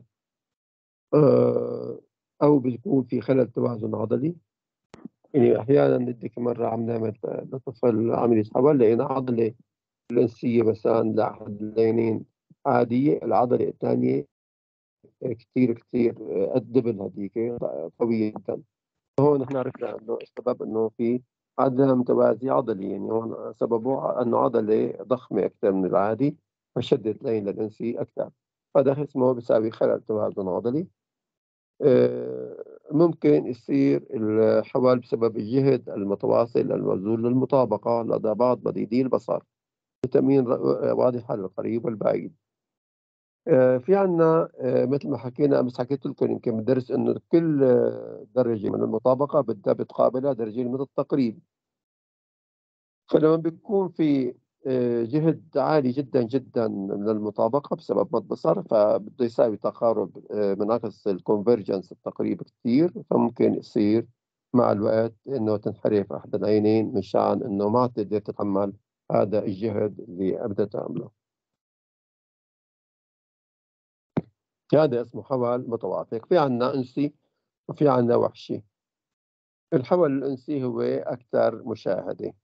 أو بيكون في خلل توازن عضلي. يعني أحيانا نديك مرة عم نعمل لطفل عملية حول لقينا عضلة الأنسية مثلا لأحد العينين عادية، العضلة الثانية كثير كثير قد دبل هذيك، قوية جدا. هون نحن عرفنا انه السبب انه في عدم توازي عضلي، يعني هون سببه انه عضله ضخمه اكثر من العادي فشدت العين للانسي اكثر، هذا اسمه بيساوي خلل توازن عضلي. ممكن يصير الحول بسبب الجهد المتواصل المبذول للمطابقه لدى بعض مضيدي البصر لتأمين رؤية واضحة للقريب والبعيد. في عنا مثل ما حكينا أمس، حكيت لكم يمكن بالدرس إنه كل درجة من المطابقة بدها بتقابلها درجة من التقريب. فلما بيكون في جهد عالي جدا جدا من المطابقة بسبب مد بصر، فبده يساوي تقارب مناقص الكونفرجنس التقريب كثير، فممكن يصير مع الوقت إنه تنحرف أحد العينين مشان إنه ما تقدر تتحمل هذا الجهد اللي بدها تعمله. هذا اسمه حول متوافق. في عنا أنسي وفي عنا وحشي. الحول الأنسي هو أكثر مشاهدة.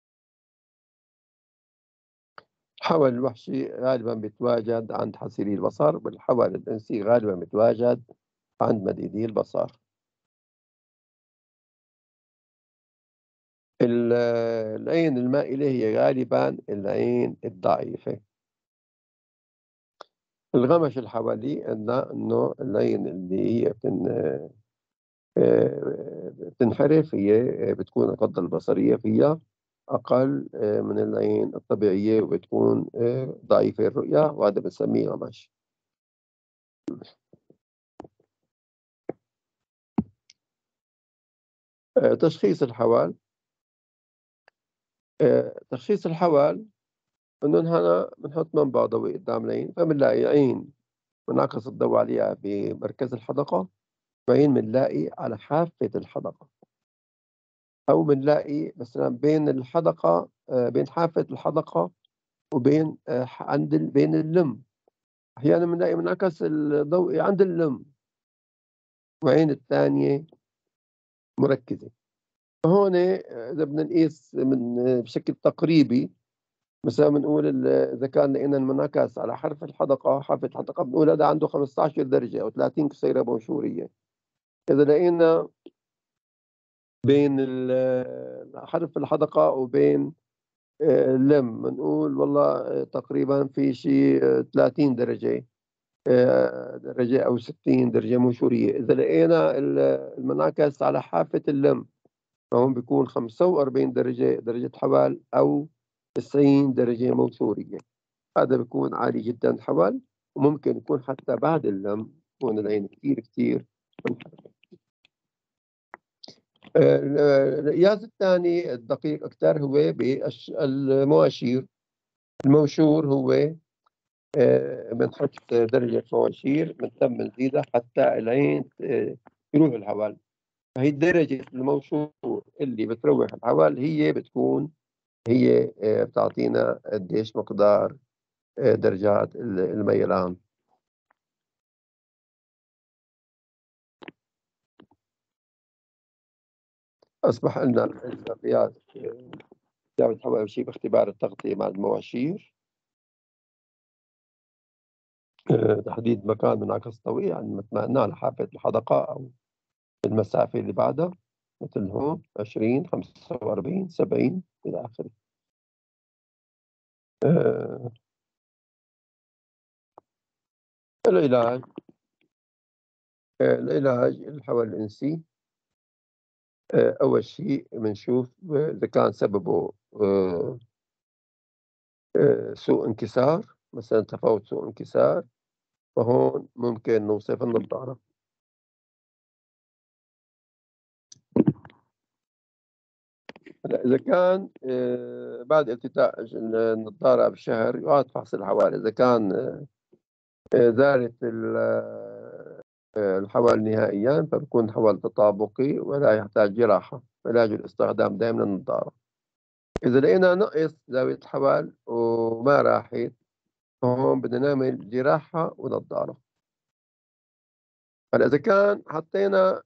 الحول الوحشي غالبا بيتواجد عند حصيلي البصر، والحول الأنسي غالبا بيتواجد عند مديدي البصر. العين المائلة هي غالبا العين الضعيفة. الغمش الحولي إنه العين اللي هي بتنحرف، هي بتكون الغدة البصرية فيها أقل من العين الطبيعية وبتكون ضعيفة الرؤية، وهذا بنسميه غمش. تشخيص الحوال. تشخيص الحوال إنه نحن بنحط منبع ضوئي قدام العين فبنلاقي عين منعكس الضوء عليها بمركز الحدقة، وعين بنلاقي على حافة الحدقة، أو بنلاقي مثلا بين الحدقة بين حافة الحدقة وبين بين اللم. أحيانا بنلاقي منعكس الضوئي عند اللم وعين الثانية مركزة. فهون إذا بدنا نقيس بشكل تقريبي، مثلا بنقول إذا كان لقينا المنعكس على حرف الحدقة، حافة الحدقة، بنقول هذا عنده 15 درجة أو 30 كسيرة بنشورية. إذا لقينا بين حرف الحدقة وبين اللم، بنقول والله تقريبا في شيء 30 درجة، درجة أو 60 درجة منشورية. إذا لقينا المنعكس على حافة اللم، فهون بيكون 45 درجة حول أو 90 درجة منشورية. هذا بيكون عالي جدا الحول، وممكن يكون حتى بعد اللم يكون العين كثير كثير منحرفة. القياس الثاني الدقيق أكثر هو بالمواشير. الموشور هو بنحط درجة مواشير من ثم نزيدها حتى العين يروح الهواء. فهي درجة الموشور اللي بتروح الهواء هي بتكون هي بتعطينا قديش مقدار درجات الميلان. أصبح لنا قياس جابت أول شيء باختبار التغطية مع المواشير، تحديد مكان منعكس ضوئي يعني مثل ما قلنا على حافة الحدقة أو المسافة اللي بعدها مثل هون 20 45 70 إلى آخره. العلاج الحول الإنسي أول شيء بنشوف إذا كان سببه سوء انكسار، مثلا تفاوت سوء انكسار، فهون ممكن نوصف النظارة. هلا إذا كان بعد التتاء النظارة بشهر يعاد فحص الحوالي. إذا كان زالت الحوال نهائيا فبكون حوال تطابقي ولا يحتاج جراحة. علاج الاستخدام دائما النظارة. إذا لقينا نقص زاوية الحوال وما راحت فهون بدنا نعمل جراحة ونظارة. هلا إذا كان حطينا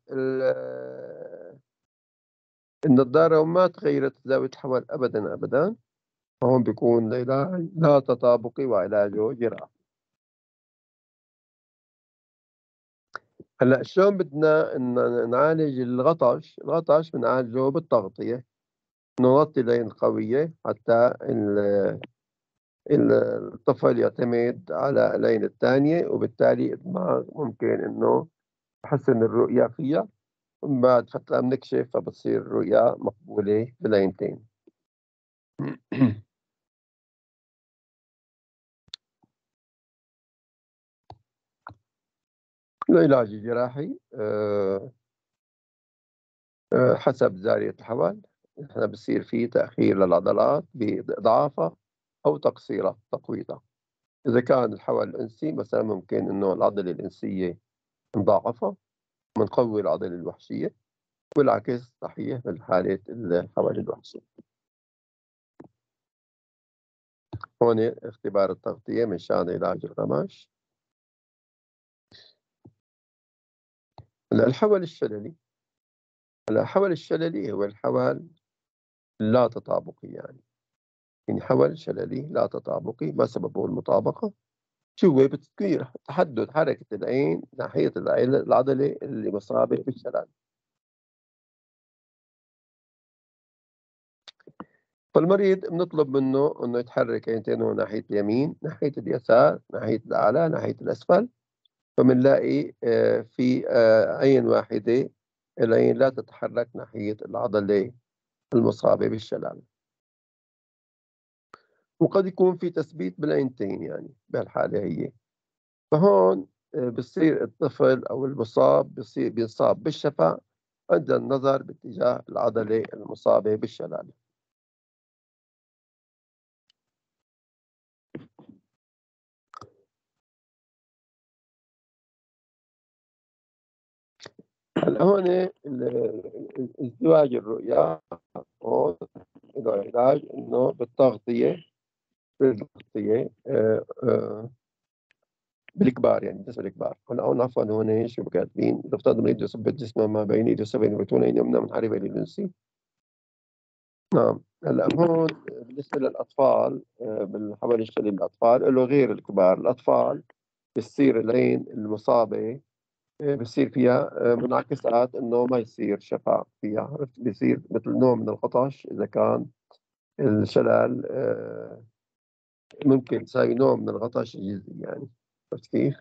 النظارة وما تغيرت زاوية الحوال أبدا أبدا فهون بيكون العلاج لا تطابقي وعلاجه جراحة. هلا شلون بدنا نعالج الغطش؟ الغطش بنعالجه بالتغطية، نغطي العين القوية حتى الطفل يعتمد على العين الثانية، وبالتالي الدماغ ممكن إنه يحسن الرؤية فيها، ومن بعد حتى بنكشف فبتصير الرؤية مقبولة بالعينتين. العلاج الجراحي حسب زاوية الحول احنا بصير في تأخير للعضلات بإضعافها أو تقصيرها تقويضها. إذا كان الحول الأنسي مثلا ممكن إنه العضلة الأنسية نضاعفها ونقوي العضلة الوحشية، والعكس صحيح من حالة الحول الوحشي. هون اختبار التغطية من شان علاج الغمش. الحول الشللي. الحول الشللي هو الحول لا تطابقي يعني حول شللي لا تطابقي. ما سببه المطابقة؟ شو هو؟ بتصير تحدد حركة العين ناحية العضلة اللي مصابة بالشلل. فالمريض بنطلب منه انه يتحرك عينتينه ناحية اليمين، ناحية اليسار، ناحية الأعلى، ناحية الأسفل. فبنلاقي في عين واحدة العين لا تتحرك ناحية العضلة المصابة بالشلل. وقد يكون في تثبيت بالعينتين يعني بهالحالة هي. فهون بصير الطفل أو المصاب بيصاب بالشفا عند النظر باتجاه العضلة المصابة بالشلل. هلا هون ازدواج الرؤية هون له علاج انه بالتغطية بالكبار يعني بالنسبة للكبار. هلا هون عفوا هون شو كاتبين؟ يفترض المريض يثبت جسمه ما بين ايده السبعين وبطون يمنى منحرفة للجنسي. نعم. هلا هون بالنسبة للأطفال بالحول الشلل للأطفال له غير الكبار. الأطفال بتصير العين المصابة بصير فيها منعكسات انه ما يصير شفاء فيها. عرفت؟ بصير مثل نوع من الغطش. اذا كان الشلل ممكن تساوي نوع من الغطش الجزئي يعني. عرفت كيف؟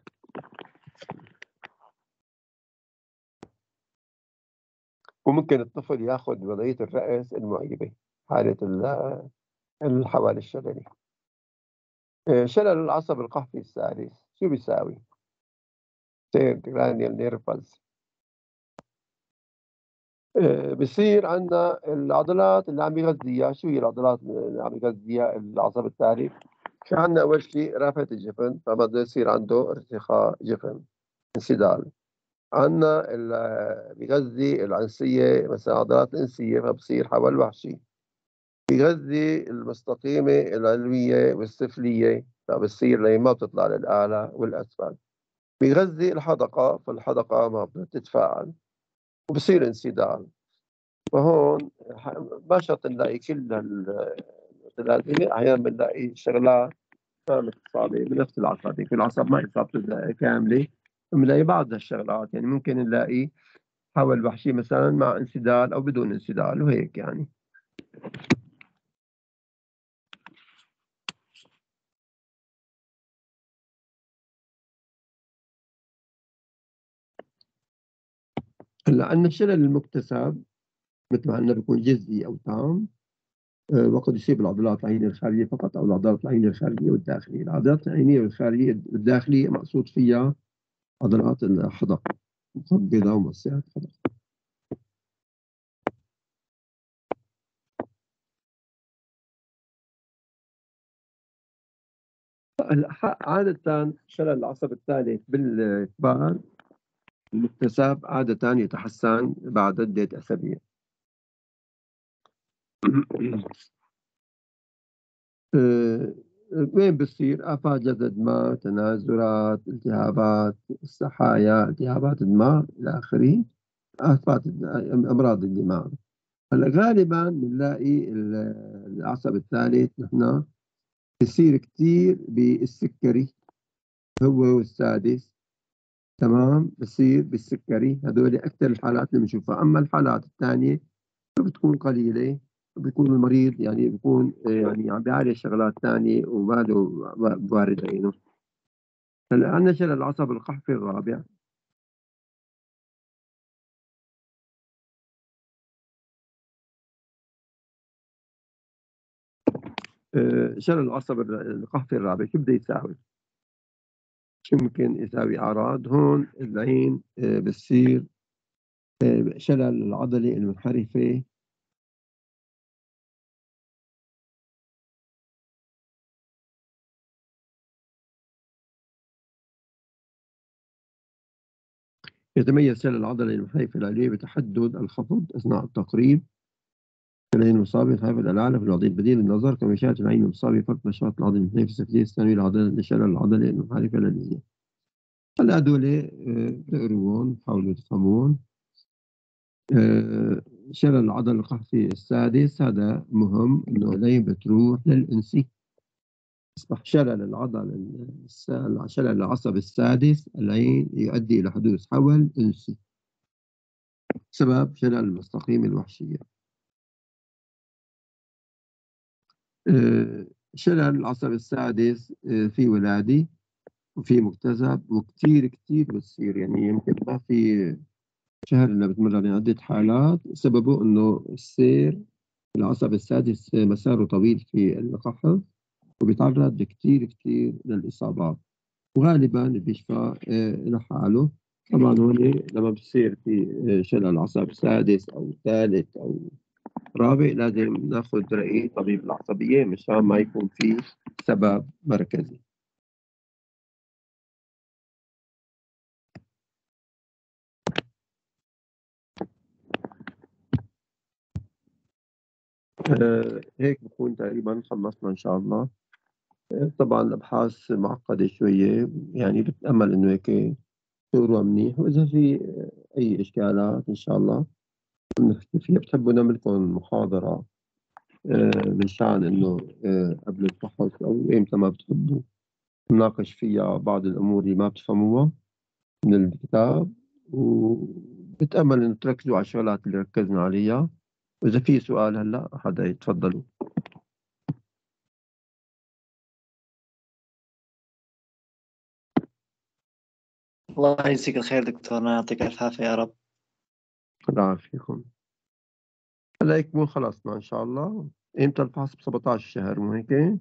وممكن الطفل ياخذ وضعية الرأس المعيبة حالة الحوالي الشللي. شلل العصب القحفي الثالث شو بيساوي؟ third cranial nerve palsy. بصير عندنا العضلات اللي عم بيغذيها. شو هي العضلات اللي عم بيغذيها العصب التالي؟ في عندنا أول شيء رافعة الجفن، فبده يصير عنده ارتخاء جفن، انسدال. عندنا بيغذي الأنسية، مثلا عضلات الأنسية، فبصير حول وحشي. بيغذي المستقيمة العلوية والسفلية، فبصير لين ما بتطلع للأعلى والأسفل. بيغذي الحدقة، فالحدقة ما بتتفاعل وبصير انسدال. فهون ما شرط نلاقي كل المتلازمة، أحيانا بنلاقي شغلات كانت إصابة بنفس العصب، يمكن العصب ما إصابته كاملة، بنلاقي بعض الشغلات، يعني ممكن نلاقي حول وحشي مثلا مع انسدال أو بدون انسدال وهيك يعني. هلا عندنا الشلل المكتسب مثل ما قلنا بيكون جزئي أو تام. وقد يصيب العضلات العينية الخارجية فقط أو العضلات العينية الخارجية والداخلية. العضلات العينية والخارجية والداخلية مقصود فيها عضلات الحدقة، مقبضة وموسعة الحدقة. عادة شلل العصب الثالث بالكبار المكتسب عادة يتحسن بعد عدة أسابيع. آه، وين بصير؟ آفات جسد ما، تنازلات، التهابات السحايا، التهابات الدماغ إلى آخره. آفات أمراض الدماغ. هلا غالبا بنلاقي العصب الثالث نحن بصير كثير بالسكري، هو والسادس. تمام، بصير بالسكري. هذول أكثر الحالات اللي بنشوفها. أما الحالات الثانية بتكون قليلة، بيكون المريض يعني بيكون يعني عم بيعالج شغلات ثانية وباله بارد عينه. هلا عندنا شلل العصب القحفي الرابع. شلل العصب القحفي الرابع شو بده يساوي؟ شو ممكن يساوي أعراض؟ هون العين بتصير شلل العضلة المنحرفة. يتميز شلل العضلة المنحرفة العلوية بتحدد الخفض أثناء التقريب. العين المصابة خايف الألعلى في الوضعية بديل النظر، كما يشاهد العين المصابة فرط نشاط العضلة المنحرفة في السفلية الثانوية العضلة لشلل العضلة المنحرفة العلوية. هلا هدول بتقروهم حاولوا تفهمون. آه، شلل العضلة القحفي السادس هذا مهم، إنه العين بتروح للأنسي. أصبح شلل شلل العصب السادس العين يؤدي إلى حدوث حول أنسي سبب شلل المستقيم الوحشية. شلل العصب السادس في ولادي وفي مكتسب وكتير كتير بتصير، يعني يمكن ما في شهر إلا بتمر علينا عدة حالات سببه إنه السير العصب السادس مساره طويل في القفص وبيتعرض كتير كتير للإصابات، وغالبا بيشفى لحاله. طبعا هون لما بصير في شلل عصب سادس أو ثالث أو رابع لازم ناخذ رأي طبيب العصبية مشان ما يكون في سبب مركزي. هيك بكون تقريبا خلصنا إن شاء الله. طبعا الأبحاث معقدة شوية، يعني بتأمل إنه هيك تقروها منيح، وإذا في أي إشكالات إن شاء الله بنحكي فيها. بتحبوا نعمل لكم محاضرة من شأن إنه قبل الفحص أو إمتى ما بتحبوا نناقش فيها بعض الأمور اللي ما بتفهموها من الكتاب، وبتأمل إنه تركزوا على الشغلات اللي ركزنا عليها. وإذا في سؤال هلا حدا يتفضلوا. الله يجزيك الخير دكتورنا، يعطيك ألف عافية يا رب. الله يعافيكم. هلا يكون خلصنا إن شاء الله. إمتى الفحص؟ ب 17 شهر مو هيك؟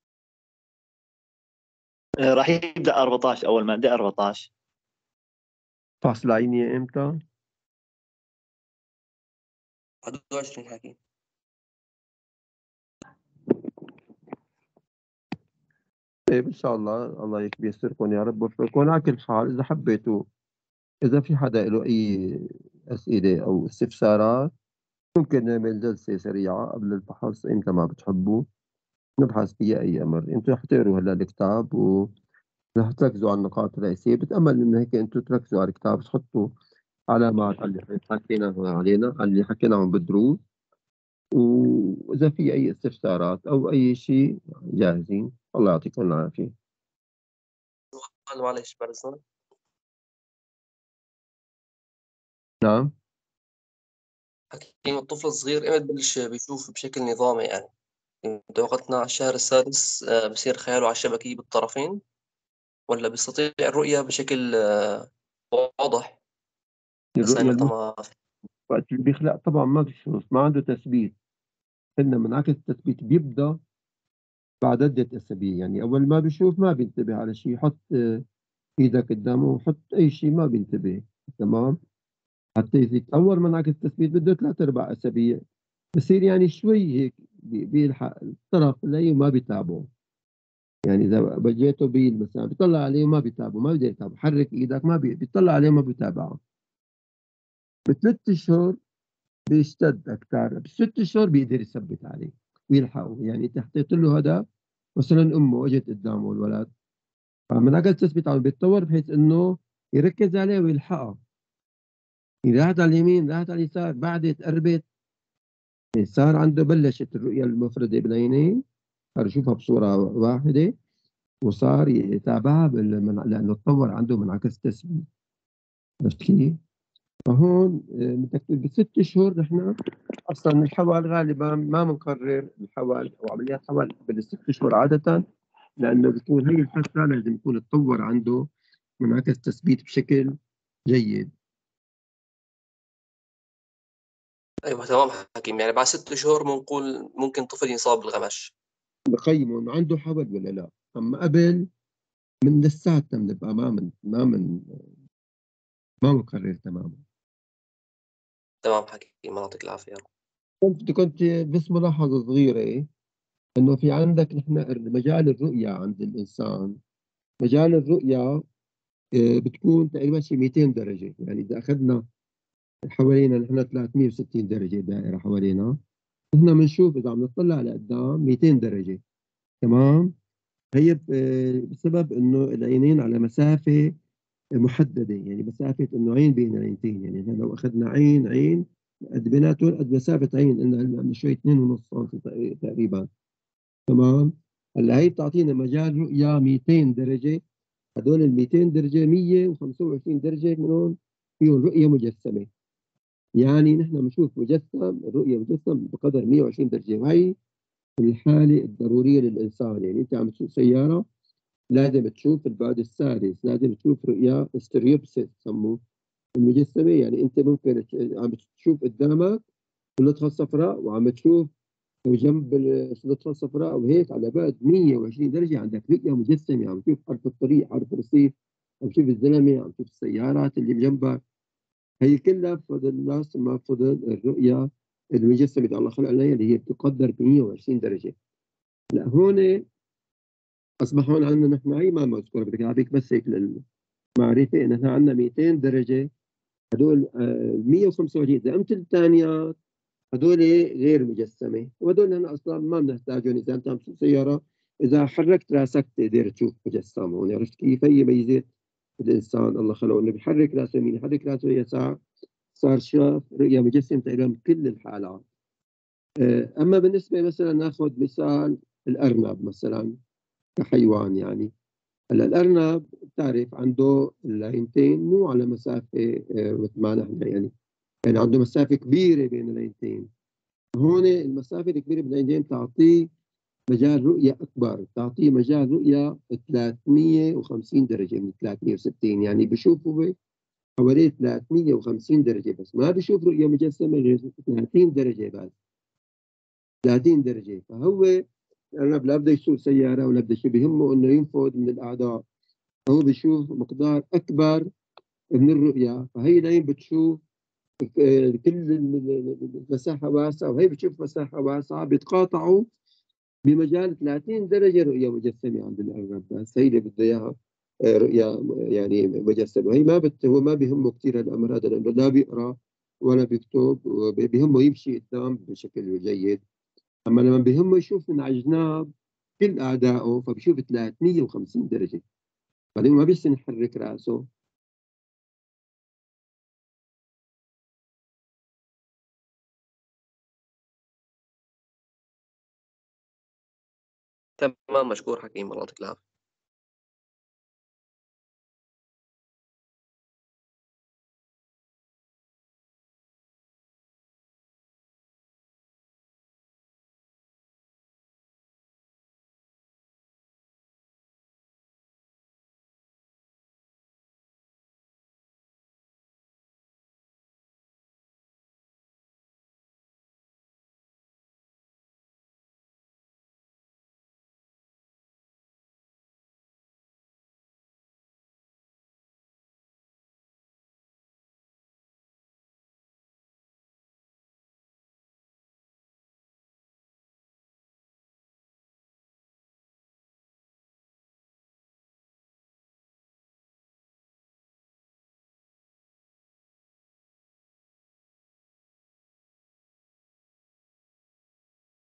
راح يبدأ 14 أول مادة 14. فحص العينية إمتى؟ 21 حكيم. طيب إن شاء الله الله ييسركم يا رب ويوفقكم. على كل حال إذا حبيتوا، إذا في حدا له أي أسئلة أو استفسارات، ممكن نعمل جلسة سريعة قبل الفحص إمتى ما بتحبوا نبحث فيها أي أمر. أنتوا رح تقروا هلا الكتاب ورح تركزوا على النقاط الرئيسية. بتأمل إنه هيك أنتوا تركزوا على الكتاب، تحطوا علامات على اللي حكيناه علينا، على اللي حكيناهم بالدروس، وإذا في أي استفسارات أو أي شيء جاهزين. الله يعطيكم العافية. معلش بعد السنة. نعم. حكيم الطفل الصغير إمتى ببلش بيشوف بشكل نظامي يعني؟ وقتنا على الشهر السادس بصير خياله على الشبكية بالطرفين، ولا بيستطيع الرؤية بشكل واضح؟ الرؤية مثلا ما وقت اللي بيخلق طبعا ما بيشوف، ما عنده تثبيت. قلنا منعكس التثبيت بيبدأ بعد عدة أسابيع. يعني أول ما بيشوف ما بينتبه على شيء، حط إيدك قدامه وحط أي شيء ما بينتبه. تمام. حتى يتطور منعكس التثبيت بده 3 4 أسابيع. بصير يعني شوي هيك بيلحق الطرف اللي وما بيتابعه. يعني إذا بجيته بيل مثلا بيطلع عليه وما بيتابعه، ما بيقدر يتابعه. حرك إيدك ما بيطلع عليه وما بيتابعه. ب3 أشهر بيشتد أكثر، ب6 أشهر بيقدر يثبت عليه ويلحقه. يعني أنت حطيت له هدف، مثلا أمه اجت قدامه الولد، فمن أجل تثبت عليه بيتطور بحيث إنه يركز عليه ويلحقها. إذا راحت على اليمين راحت على اليسار بعدت قربت، صار عنده بلشت الرؤية المفردة بالعينين، صار يشوفها بصورة واحدة وصار يتابعها لأنه تطور عنده منعكس تثبيت. عرفت كيف؟ فهون بدك ب6 أشهر نحن اصلا الحول غالبا ما بنقرر الحول او عمليات حول بال6 اشهر عاده، لانه بتكون هي الفتره لازم يكون تطور عنده منعكس تثبيت بشكل جيد. أيوه تمام حكيم. يعني بعد 6 شهور بنقول ممكن طفل ينصاب بالغمش. بقيمه انه عنده حول ولا لا. اما قبل من لساتنا بنبقى ما بنقرر تماما. تمام حكيم، الله يعطيك العافية. كنت بس ملاحظه صغيره، انه في عندك نحن مجال الرؤيه عند الانسان، مجال الرؤيه بتكون تقريبا شي 200 درجه. يعني اذا اخذنا حوالينا نحن 360 درجة دائرة حوالينا، نحن بنشوف إذا عم نطلع لقدام 200 درجة. تمام. هي بسبب إنه العينين على مسافة محددة. يعني مسافة إنه عين بين العينتين، يعني إحنا لو أخذنا عين قد بيناتهم قد مسافة عين، إنها من شوي 2.5 سم تقريبا. تمام. هلا هي بتعطينا مجال رؤية 200 درجة. هدول ال 200 درجة 125 درجة منهم فيهم رؤية مجسمة. يعني نحن بنشوف مجسم، الرؤية مجسم بقدر 120 درجة، وهي الحالة الضرورية للإنسان. يعني أنت عم تشوف سيارة لازم تشوف البعد السادس، لازم تشوف رؤية ستيريوبسيس سموه المجسمة. يعني أنت ممكن عم تشوف قدامك سلطة صفراء وعم تشوف جنب السلطة الصفراء وهيك على بعد 120 درجة عندك رؤية مجسمة. عم تشوف حرف الطريق، حرف الرصيف، عم تشوف الزلمة، عم تشوف السيارات اللي بجنبك. هي كلها بفضل الناس، ما بفضل الرؤية المجسمة اللي الله خلق لنا اللي هي بتقدر ب 120 درجة. لا هون أصبح هون عندنا نحن هي ما مذكورة، بدك أعطيك بس هيك للمعرفة إن نحن عندنا 200 درجة. هدول 125 إذا أمثل الثانيات هدول غير مجسمة، وهدول نحن أصلا ما بنحتاجهم. إذا أنت عم تسوق سيارة إذا حركت راسك تقدر تشوف مجسم. هون عرفت كيف؟ هي ميزة الإنسان الله خلقه إنه بيحرك راسه يمين يحرك راسه يسار، صار شاف رؤية مجسم تقريبا بكل الحالات. أما بالنسبة مثلا ناخذ مثال الأرنب مثلا كحيوان. يعني هلا الأرنب بتعرف عنده العينتين مو على مسافة مثل ما نحن، يعني عنده مسافة كبيرة بين العينتين. هون المسافة الكبيرة بين العينتين تعطيه مجال رؤية أكبر، تعطيه مجال رؤية 350 درجة من 360. يعني بشوف هو حوالي 350 درجة، بس ما بشوف رؤية مجسمة غير 30 درجة بس. 30 درجة. فهو الأرنب لا بده يسوق سيارة ولا بده شيء، بهمه إنه ينفذ من الأعداء. هو بشوف مقدار أكبر من الرؤية. فهي العين بتشوف كل المساحة واسعة، وهي بتشوف مساحة واسعة بيتقاطعوا بمجال 30 درجة رؤية مجسمة عند الأغلب. بس هي اللي بده إياها رؤية يعني مجسمة. هي هو ما بيهمه كثير الأمر هذا، لأنه لا بيقرأ ولا بيكتب، بيهمه يمشي قدام بشكل جيد. أما لما بيهمه يشوف من على جناب كل أعدائه فبيشوف 350 درجة، بعدين ما بيصير يحرك رأسه. تمام، مشكور حكيم، الله يعطيك العافية.